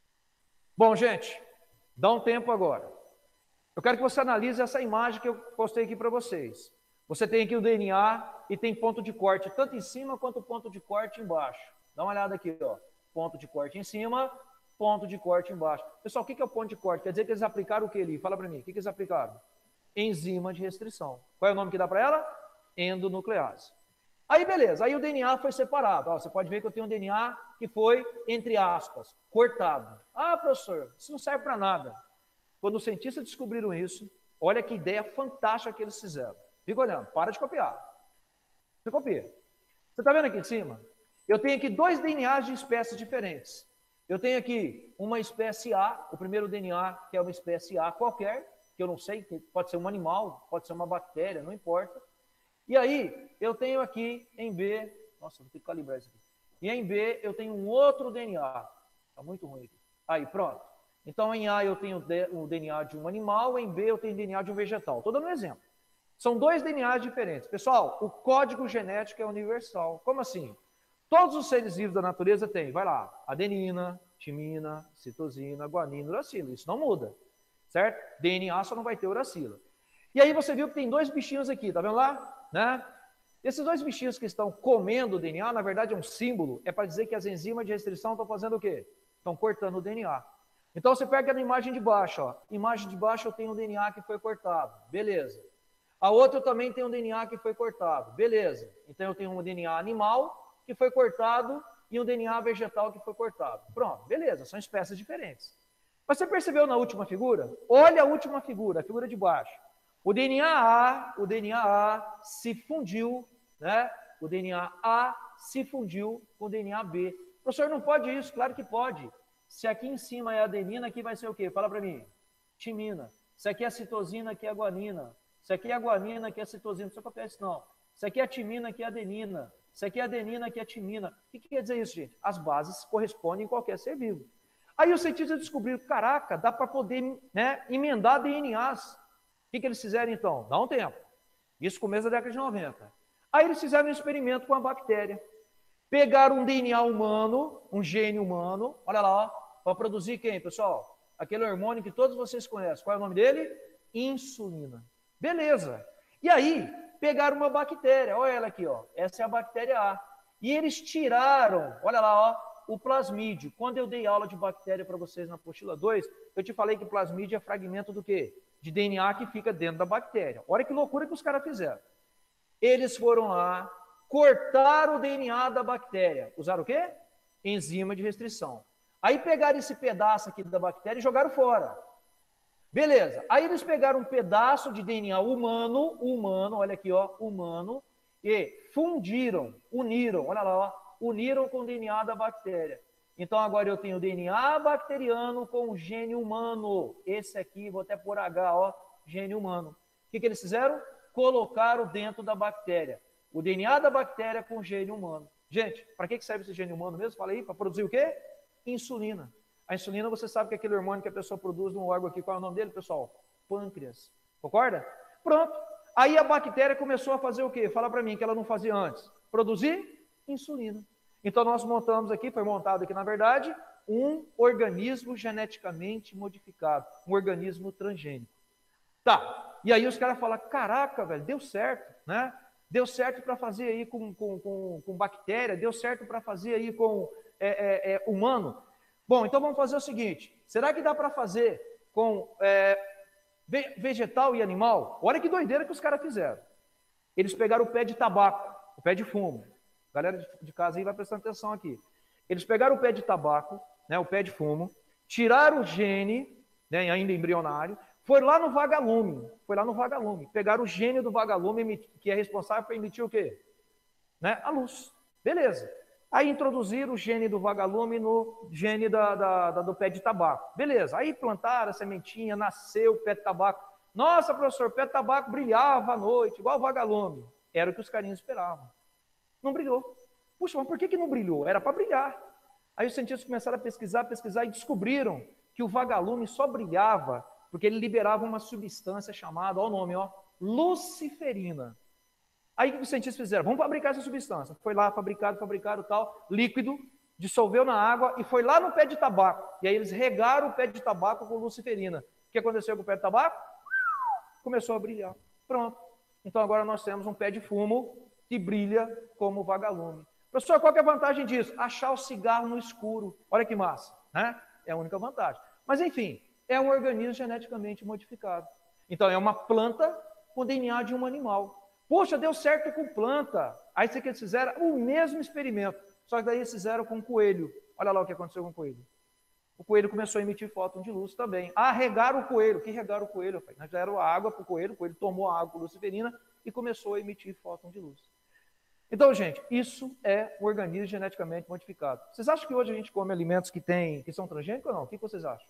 S1: Bom, gente, dá um tempo agora. Eu quero que você analise essa imagem que eu postei aqui para vocês. Você tem aqui o D N A e tem ponto de corte, tanto em cima quanto ponto de corte embaixo. Dá uma olhada aqui, ó. Ponto de corte em cima, ponto de corte embaixo. Pessoal, o que é o ponto de corte? Quer dizer que eles aplicaram o que ali? Fala para mim, o que eles aplicaram? Enzima de restrição. Qual é o nome que dá para ela? Endonuclease. Aí, beleza. Aí o D N A foi separado. Ó, você pode ver que eu tenho um D N A que foi, entre aspas, cortado. Ah, professor, isso não serve para nada. Quando os cientistas descobriram isso, olha que ideia fantástica que eles fizeram. Fica olhando, para de copiar. Você copia. Você está vendo aqui em cima? Eu tenho aqui dois D N As de espécies diferentes. Eu tenho aqui uma espécie A, o primeiro D N A, que é uma espécie A qualquer, que eu não sei, pode ser um animal, pode ser uma bactéria, não importa. E aí, eu tenho aqui em B, nossa, vou ter que calibrar isso aqui. E em B, eu tenho um outro D N A. Está muito ruim aqui. Aí, pronto. Então, em A eu tenho o D N A de um animal, em B eu tenho o D N A de um vegetal. Estou dando um exemplo. São dois D N As diferentes. Pessoal, o código genético é universal. Como assim? Todos os seres vivos da natureza têm, vai lá, adenina, timina, citosina, guanina, uracila. Isso não muda, certo? D N A só não vai ter uracila. E aí você viu que tem dois bichinhos aqui, tá vendo lá? Né? Esses dois bichinhos que estão comendo o D N A, na verdade é um símbolo, é para dizer que as enzimas de restrição estão fazendo o quê? Estão cortando o D N A. Então você pega na imagem de baixo, ó. Imagem de baixo eu tenho um D N A que foi cortado, beleza. A outra eu também tenho um D N A que foi cortado, beleza. Então eu tenho um D N A animal que foi cortado e um D N A vegetal que foi cortado. Pronto, beleza, são espécies diferentes. Mas você percebeu na última figura? Olha a última figura, a figura de baixo. O D N A A, o D N A A se fundiu, né? O D N A A se fundiu com o D N A B. Professor, não pode isso? Claro que pode. Se aqui em cima é adenina, aqui vai ser o quê? Fala para mim. Timina. Se aqui é citosina, aqui é guanina. Se aqui é guanina, aqui é citosina. Não precisa copiar isso, não. Se aqui é timina, aqui é adenina. Isso aqui é adenina, aqui é timina. O que, que quer dizer isso, gente? As bases correspondem em qualquer ser vivo. Aí os cientistas descobriram, caraca, dá para poder, né, emendar D N As. O que, que eles fizeram então? Dá um tempo. Isso começo da década de noventa. Aí eles fizeram um experimento com a bactéria. Pegaram um D N A humano, um gene humano, olha lá, para produzir quem, pessoal? Aquele hormônio que todos vocês conhecem. Qual é o nome dele? Insulina. Beleza. E aí, pegaram uma bactéria, olha ela aqui, ó. Essa é a bactéria A. E eles tiraram, olha lá, ó, o plasmídio. Quando eu dei aula de bactéria para vocês na apostila dois, eu te falei que plasmídio é fragmento do quê? De D N A que fica dentro da bactéria. Olha que loucura que os caras fizeram. Eles foram lá, cortaram o D N A da bactéria. Usaram o quê? Enzima de restrição. Aí pegaram esse pedaço aqui da bactéria e jogaram fora. Beleza. Aí eles pegaram um pedaço de D N A humano, humano, olha aqui, ó, humano, e fundiram, uniram, olha lá, ó, uniram com o D N A da bactéria. Então agora eu tenho o D N A bacteriano com o gene humano. Esse aqui, vou até pôr H, ó, gene humano. O que, que eles fizeram? Colocaram dentro da bactéria. O D N A da bactéria com o gene humano. Gente, para que serve esse gene humano mesmo? Fala aí, para produzir o quê? Insulina. A insulina, você sabe que é aquele hormônio que a pessoa produz num órgão aqui. Qual é o nome dele, pessoal? Pâncreas. Concorda? Pronto. Aí a bactéria começou a fazer o quê? Fala para mim que ela não fazia antes. Produzir insulina. Então nós montamos aqui, foi montado aqui na verdade, um organismo geneticamente modificado. Um organismo transgênico. Tá. E aí os caras falam, caraca, velho, deu certo, né? Deu certo para fazer aí com, com, com, com bactéria, deu certo para fazer aí com é, é, é, humano. Bom, então vamos fazer o seguinte, será que dá para fazer com é, vegetal e animal? Olha que doideira que os caras fizeram. Eles pegaram o pé de tabaco, o pé de fumo. Galera de casa aí vai prestando atenção aqui. Eles pegaram o pé de tabaco, né, o pé de fumo, tiraram o gene, né, ainda embrionário, foi lá no vagalume, foi lá no vagalume, pegaram o gene do vagalume, que é responsável por emitir o quê? Né? A luz. Beleza. Aí introduziram o gene do vagalume no gene da, da, da, do pé de tabaco. Beleza. Aí plantaram a sementinha, nasceu o pé de tabaco. Nossa, professor, o pé de tabaco brilhava à noite, igual o vagalume. Era o que os carinhos esperavam. Não brilhou. Puxa, mas por que, que não brilhou? Era para brilhar. Aí os cientistas começaram a pesquisar, pesquisar e descobriram que o vagalume só brilhava porque ele liberava uma substância chamada, olha o nome, ó, luciferina. Aí o que os cientistas fizeram? Vamos fabricar essa substância. Foi lá, fabricado, fabricado, tal, líquido, dissolveu na água e foi lá no pé de tabaco. E aí eles regaram o pé de tabaco com luciferina. O que aconteceu com o pé de tabaco? Começou a brilhar. Pronto. Então agora nós temos um pé de fumo que brilha como vagalume. Professor, qual que é a vantagem disso? Achar o cigarro no escuro. Olha que massa, né? É a única vantagem. Mas enfim, é um organismo geneticamente modificado. Então, é uma planta com D N A de um animal. Poxa, deu certo com planta. Aí, o que eles fizeram? O mesmo experimento. Só que daí eles fizeram com coelho. Olha lá o que aconteceu com o coelho. O coelho começou a emitir fóton de luz também. Ah, regaram o coelho. Que regaram o coelho? Nós deram água para o coelho, o coelho tomou a água com luciferina e começou a emitir fóton de luz. Então, gente, isso é um organismo geneticamente modificado. Vocês acham que hoje a gente come alimentos que, tem, que são transgênicos ou não? O que vocês acham?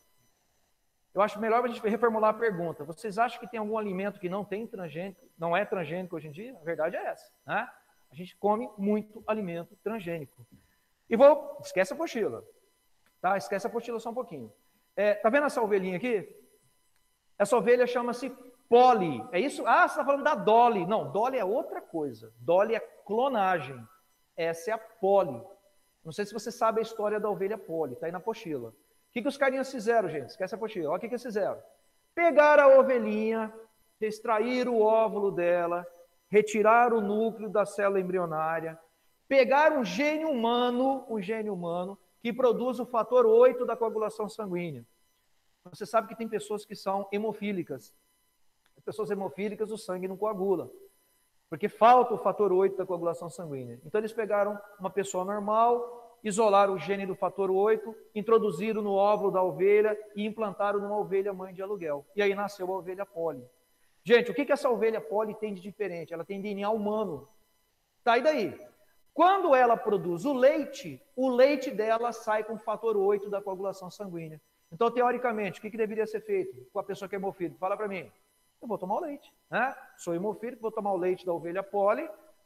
S1: Eu acho melhor a gente reformular a pergunta. Vocês acham que tem algum alimento que não tem transgênico, não é transgênico hoje em dia? A verdade é essa, né? A gente come muito alimento transgênico. E vou... Esquece a apostila, tá? Esquece a apostila só um pouquinho. É, tá vendo essa ovelhinha aqui? Essa ovelha chama-se Polly. É isso? Ah, você está falando da Dolly. Não, Dolly é outra coisa. Dolly é clonagem. Essa é a Polly. Não sei se você sabe a história da ovelha Polly. Está aí na apostila. O que, que os carinhas fizeram, gente? Esquece a apostila. Olha o que, que eles fizeram. Pegaram a ovelhinha, extraíram o óvulo dela, retiraram o núcleo da célula embrionária, pegaram um gene humano, um gene humano, que produz o fator oito da coagulação sanguínea. Você sabe que tem pessoas que são hemofílicas. As pessoas hemofílicas, o sangue não coagula, porque falta o fator oito da coagulação sanguínea. Então eles pegaram uma pessoa normal, isolaram o gene do fator oito, introduziram no óvulo da ovelha e implantaram numa ovelha mãe de aluguel. E aí nasceu a ovelha Polly. Gente, o que, que essa ovelha Polly tem de diferente? Ela tem D N A humano. Tá, e daí? Quando ela produz o leite, o leite dela sai com o fator oito da coagulação sanguínea. Então, teoricamente, o que, que deveria ser feito com a pessoa que é hemofílica? Fala para mim. Eu vou tomar o leite, né? Sou hemofílico, vou tomar o leite da ovelha Polly,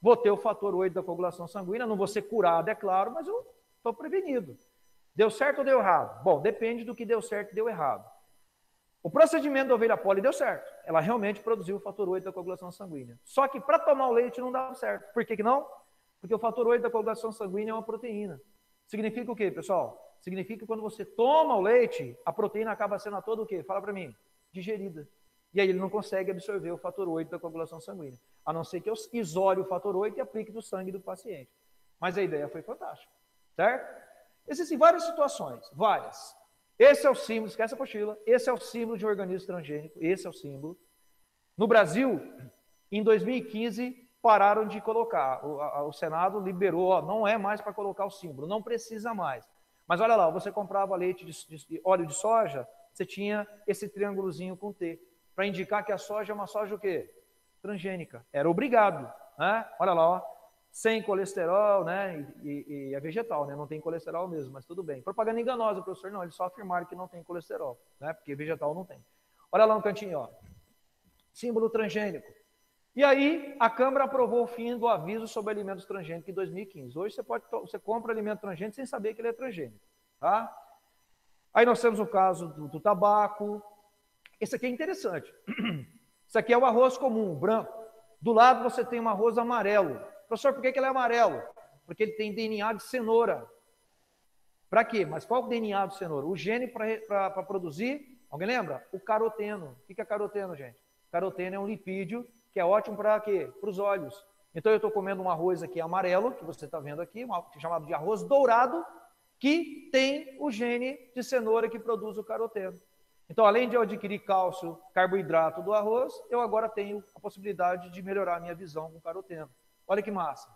S1: vou ter o fator oito da coagulação sanguínea, não vou ser curado, é claro, mas eu estou prevenido. Deu certo ou deu errado? Bom, depende do que deu certo e deu errado. O procedimento da ovelha poli deu certo. Ela realmente produziu o fator oito da coagulação sanguínea. Só que para tomar o leite não dava certo. Por que que não? Porque o fator oito da coagulação sanguínea é uma proteína. Significa o quê, pessoal? Significa que quando você toma o leite, a proteína acaba sendo a todo o quê? Fala para mim. Digerida. E aí ele não consegue absorver o fator oito da coagulação sanguínea. A não ser que eu isole o fator oito e aplique no sangue do paciente. Mas a ideia foi fantástica. Certo? Existem várias situações. Várias. Esse é o símbolo, esquece a apostila, esse é o símbolo de um organismo transgênico, esse é o símbolo. No Brasil, em dois mil e quinze, pararam de colocar, o, a, o Senado liberou, ó, não é mais para colocar o símbolo, não precisa mais. Mas olha lá, você comprava leite de, de, de óleo de soja, você tinha esse triângulozinho com T, para indicar que a soja é uma soja o quê? Transgênica, era obrigado, né? Olha lá, ó. Sem colesterol, né, e, e, e é vegetal, né, não tem colesterol mesmo, mas tudo bem. Propaganda enganosa, professor, não, eles só afirmaram que não tem colesterol, né, porque vegetal não tem. Olha lá no cantinho, ó, símbolo transgênico. E aí, a Câmara aprovou o fim do aviso sobre alimentos transgênicos em dois mil e quinze. Hoje você, pode, você compra alimento transgênico sem saber que ele é transgênico, tá? Aí nós temos o caso do, do tabaco. Esse aqui é interessante. Isso aqui é o arroz comum, branco. Do lado você tem um arroz amarelo. Professor, por que, que ele é amarelo? Porque ele tem D N A de cenoura. Para quê? Mas qual é o D N A de cenoura? O gene para produzir, alguém lembra? O caroteno. O que é caroteno, gente? Caroteno é um lipídio que é ótimo para quê? Para os olhos. Então eu estou comendo um arroz aqui amarelo, que você está vendo aqui, um, chamado de arroz dourado, que tem o gene de cenoura que produz o caroteno. Então, além de eu adquirir cálcio, carboidrato do arroz, eu agora tenho a possibilidade de melhorar a minha visão com caroteno. Olha que massa.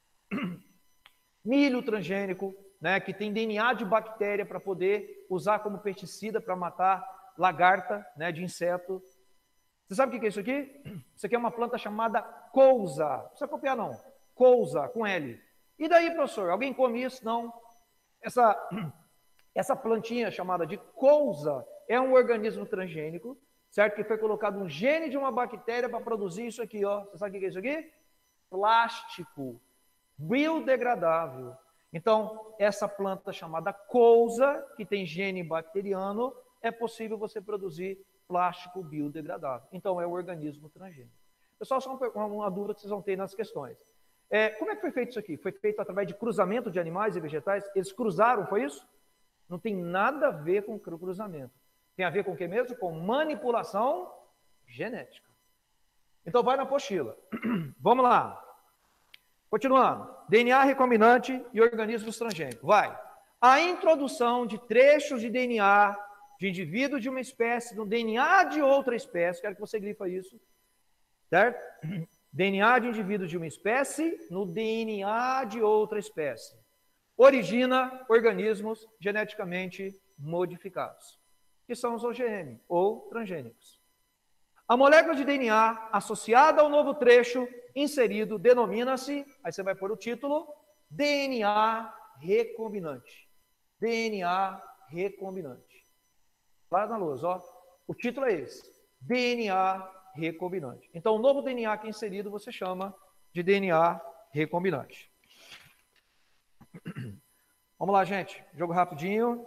S1: Milho transgênico, né, que tem D N A de bactéria para poder usar como pesticida para matar lagarta, né, de inseto. Você sabe o que é isso aqui? Isso aqui é uma planta chamada couza. Não precisa copiar, não. Couza, com L. E daí, professor? Alguém come isso? Não. Essa, essa plantinha chamada de couza é um organismo transgênico, certo? Que foi colocado um gene de uma bactéria para produzir isso aqui, ó. Você sabe o que é isso aqui? Plástico biodegradável. Então, essa planta chamada couza, que tem gene bacteriano, é possível você produzir plástico biodegradável. Então, é o organismo transgênico. Pessoal, só uma, uma dúvida que vocês vão ter nas questões. É, como é que foi feito isso aqui? Foi feito através de cruzamento de animais e vegetais? Eles cruzaram, foi isso? Não tem nada a ver com cruzamento. Tem a ver com o que mesmo? Com manipulação genética. Então, vai na apostila. Vamos lá. Continuando. D N A recombinante e organismos transgênicos. Vai. A introdução de trechos de D N A de indivíduo de uma espécie no D N A de outra espécie. Quero que você grifa isso. Certo? D N A de indivíduo de uma espécie no D N A de outra espécie. Origina organismos geneticamente modificados, que são os O G M, ou transgênicos. A molécula de D N A associada ao novo trecho inserido denomina-se, aí você vai pôr o título, D N A recombinante. D N A recombinante. Lá na luz, ó. O título é esse. D N A recombinante. Então, o novo D N A que é inserido você chama de D N A recombinante. Vamos lá, gente. Jogo rapidinho.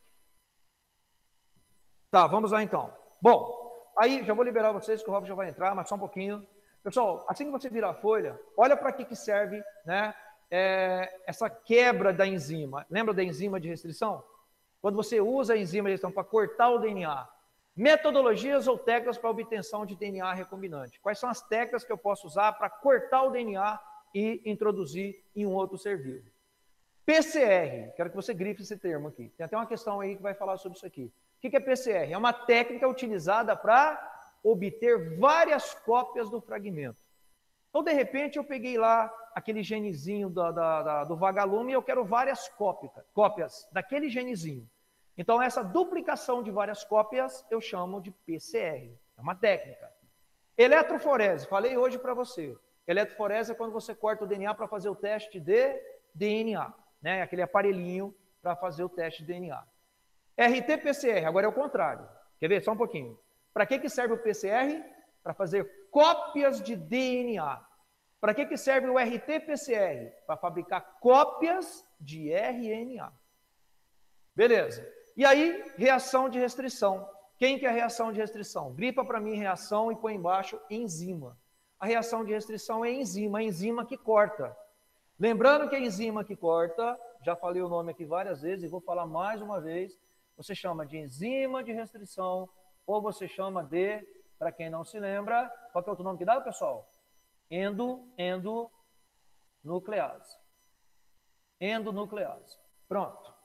S1: Tá, vamos lá então. Bom, aí já vou liberar vocês que o Rob já vai entrar, mas só um pouquinho. Pessoal, assim que você virar a folha, olha para que, que serve, né, é, essa quebra da enzima. Lembra da enzima de restrição? Quando você usa a enzima de restrição para cortar o D N A. Metodologias ou técnicas para obtenção de D N A recombinante. Quais são as técnicas que eu posso usar para cortar o D N A e introduzir em um outro ser vivo? P C R, quero que você grife esse termo aqui. Tem até uma questão aí que vai falar sobre isso aqui. O que é P C R? É uma técnica utilizada para obter várias cópias do fragmento. Então, de repente, eu peguei lá aquele genezinho da, da, da, do vagalume e eu quero várias cópias, cópias daquele genezinho. Então, essa duplicação de várias cópias eu chamo de P C R. É uma técnica. Eletroforese, falei hoje para você. Eletroforese é quando você corta o D N A para fazer o teste de D N A, né? Aquele aparelhinho para fazer o teste de D N A. R T P C R, agora é o contrário. Quer ver? Só um pouquinho. Para que, que serve o P C R? Para fazer cópias de D N A. Para que, que serve o R T P C R? Para fabricar cópias de R N A. Beleza. E aí, reação de restrição. Quem que é a reação de restrição? Grifa para mim reação e põe embaixo enzima. A reação de restrição é enzima, a enzima que corta. Lembrando que a enzima que corta, já falei o nome aqui várias vezes e vou falar mais uma vez, você chama de enzima de restrição ou você chama de, para quem não se lembra, qual que é o outro nome que dá, pessoal? Endo, endonuclease. Endonuclease. Pronto.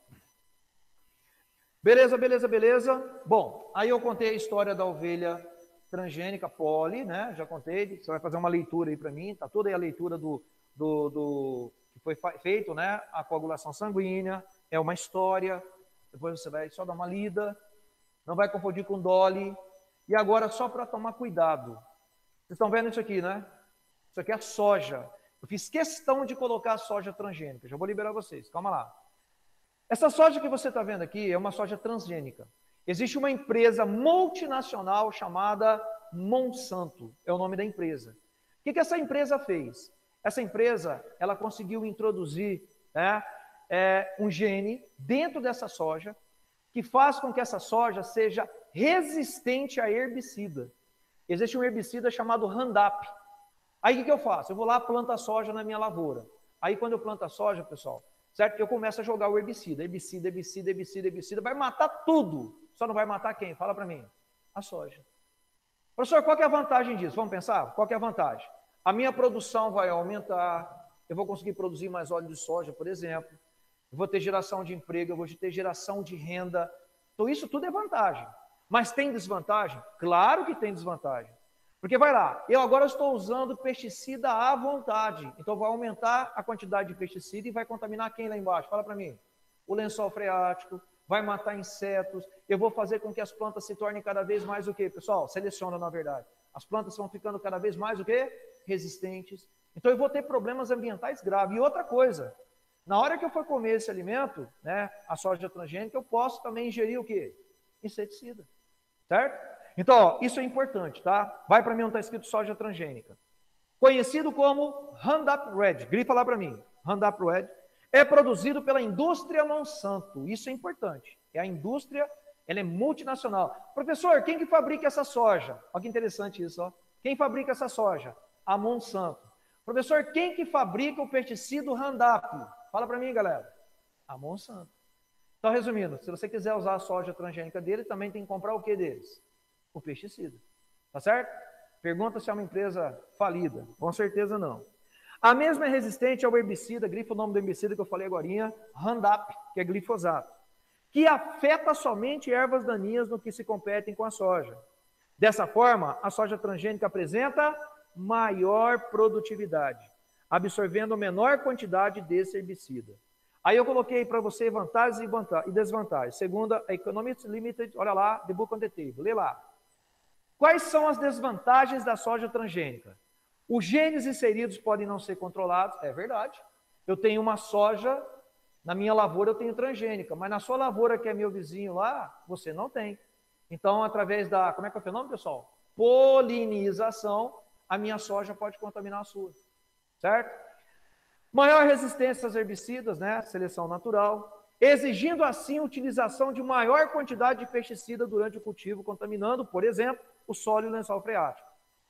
S1: Beleza, beleza, beleza. Bom, aí eu contei a história da ovelha transgênica poli, né? Já contei. Você vai fazer uma leitura aí para mim. Tá toda aí a leitura do, do, do que foi feito, né? A coagulação sanguínea. É uma história. Depois você vai só dar uma lida. Não vai confundir com Dolly. E agora, só para tomar cuidado. Vocês estão vendo isso aqui, né? Isso aqui é a soja. Eu fiz questão de colocar a soja transgênica. Já vou liberar vocês. Calma lá. Essa soja que você está vendo aqui é uma soja transgênica. Existe uma empresa multinacional chamada Monsanto, é o nome da empresa. O que, que essa empresa fez? Essa empresa, ela conseguiu introduzir, né, é, um gene dentro dessa soja que faz com que essa soja seja resistente a herbicida. Existe um herbicida chamado Roundup. Aí o que, que eu faço? Eu vou lá, planto a soja na minha lavoura. Aí quando eu planto a soja, pessoal, certo? Eu começo a jogar o herbicida, herbicida, herbicida, herbicida, herbicida, vai matar tudo. Só não vai matar quem? Fala para mim. A soja. Professor, qual que é a vantagem disso? Vamos pensar? Qual que é a vantagem? A minha produção vai aumentar, eu vou conseguir produzir mais óleo de soja, por exemplo, eu vou ter geração de emprego, eu vou ter geração de renda. Então isso tudo é vantagem. Mas tem desvantagem? Claro que tem desvantagem. Porque vai lá, eu agora estou usando pesticida à vontade, então vai aumentar a quantidade de pesticida e vai contaminar quem lá embaixo? Fala para mim. O lençol freático, vai matar insetos, eu vou fazer com que as plantas se tornem cada vez mais o quê? Pessoal, seleciona na verdade. As plantas vão ficando cada vez mais o quê? Resistentes. Então eu vou ter problemas ambientais graves. E outra coisa, na hora que eu for comer esse alimento, né, a soja transgênica, eu posso também ingerir o quê? Inseticida. Certo? Então, ó, isso é importante, tá? Vai para mim onde está escrito soja transgênica. Conhecido como Roundup Red. Grifa lá para mim. Roundup Red. É produzido pela indústria Monsanto. Isso é importante. É a indústria, ela é multinacional. Professor, quem que fabrica essa soja? Olha que interessante isso, ó. Quem fabrica essa soja? A Monsanto. Professor, quem que fabrica o pesticida Roundup? Fala para mim, galera. A Monsanto. Então, resumindo, se você quiser usar a soja transgênica dele, também tem que comprar o que deles? O pesticida. Tá certo? Pergunta se é uma empresa falida. Com certeza não. A mesma é resistente ao herbicida, grifa o nome do herbicida que eu falei agorinha, Roundup, que é glifosato, que afeta somente ervas daninhas no que se competem com a soja. Dessa forma, a soja transgênica apresenta maior produtividade, absorvendo menor quantidade desse herbicida. Aí eu coloquei para você vantagens e desvantagens. Segunda, a Economics Limited, olha lá, the book on the table, lê lá. Quais são as desvantagens da soja transgênica? Os genes inseridos podem não ser controlados, é verdade. Eu tenho uma soja, na minha lavoura eu tenho transgênica, mas na sua lavoura, que é meu vizinho lá, você não tem. Então, através da, como é que é o fenômeno, pessoal? Polinização, a minha soja pode contaminar a sua, certo? Maior resistência aos herbicidas, né? Seleção natural, exigindo assim a utilização de maior quantidade de pesticida durante o cultivo, contaminando, por exemplo, o solo e o lençol freático.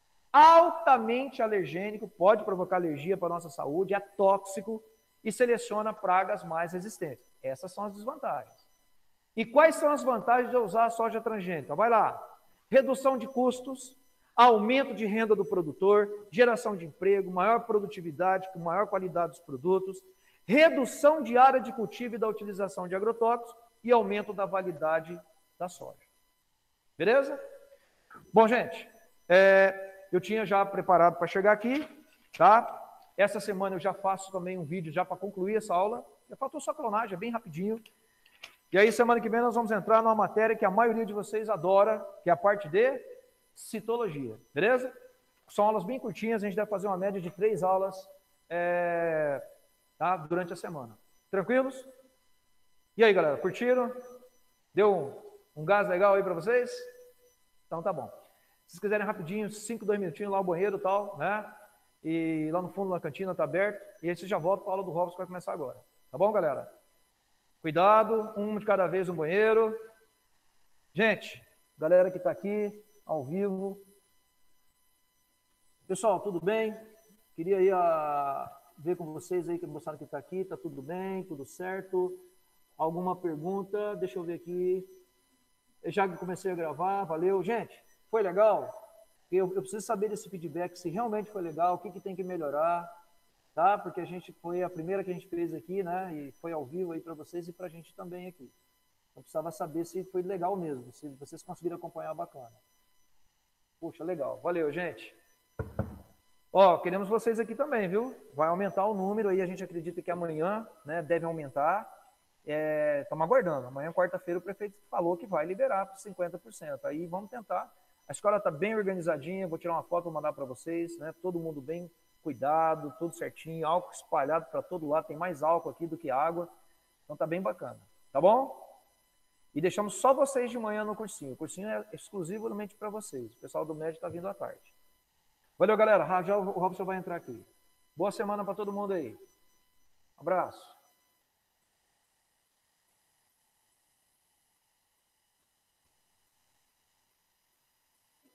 S1: Altamente alergênico, pode provocar alergia para a nossa saúde, é tóxico e seleciona pragas mais resistentes. Essas são as desvantagens. E quais são as vantagens de usar a soja transgênica? Vai lá. Redução de custos, aumento de renda do produtor, geração de emprego, maior produtividade, com maior qualidade dos produtos, redução de área de cultivo e da utilização de agrotóxicos e aumento da validade da soja. Beleza? Bom, gente, é, eu tinha já preparado para chegar aqui, tá? Essa semana eu já faço também um vídeo já para concluir essa aula. Já faltou só clonagem, é bem rapidinho. E aí, semana que vem, nós vamos entrar numa matéria que a maioria de vocês adora, que é a parte de citologia, beleza? São aulas bem curtinhas, a gente deve fazer uma média de três aulas é, tá, durante a semana. Tranquilos? E aí, galera, curtiram? Deu um, um gás legal aí para vocês? Então tá bom. Se vocês quiserem rapidinho, cinco, dois minutinhos lá no banheiro e tal, né? E lá no fundo, na cantina, tá aberto. E aí você já volta para a aula do Robson que vai começar agora. Tá bom, galera? Cuidado, um de cada vez no banheiro. Gente, galera que está aqui, ao vivo. Pessoal, tudo bem? Queria aí a, ver com vocês aí, que mostraram que está aqui. Tá tudo bem? Tudo certo? Alguma pergunta? Deixa eu ver aqui. Eu já comecei a gravar, valeu. Gente, foi legal? Eu, eu preciso saber desse feedback, se realmente foi legal, o que, que tem que melhorar, tá? Porque a gente foi a primeira que a gente fez aqui, né? E foi ao vivo aí para vocês e para a gente também aqui. Eu precisava saber se foi legal mesmo, se vocês conseguiram acompanhar bacana. Puxa, legal. Valeu, gente. Ó, queremos vocês aqui também, viu? Vai aumentar o número aí, a gente acredita que amanhã, né, deve aumentar. Estamos é, aguardando. Amanhã, quarta-feira, o prefeito falou que vai liberar para cinquenta por cento. Aí vamos tentar. A escola está bem organizadinha, vou tirar uma foto e mandar para vocês, né? Todo mundo bem cuidado, tudo certinho, álcool espalhado para todo lado, tem mais álcool aqui do que água, então tá bem bacana, tá bom? E deixamos só vocês de manhã no cursinho, o cursinho é exclusivamente para vocês, o pessoal do médio está vindo à tarde. Valeu, galera, já o Robson vai entrar aqui. Boa semana para todo mundo aí. Um abraço.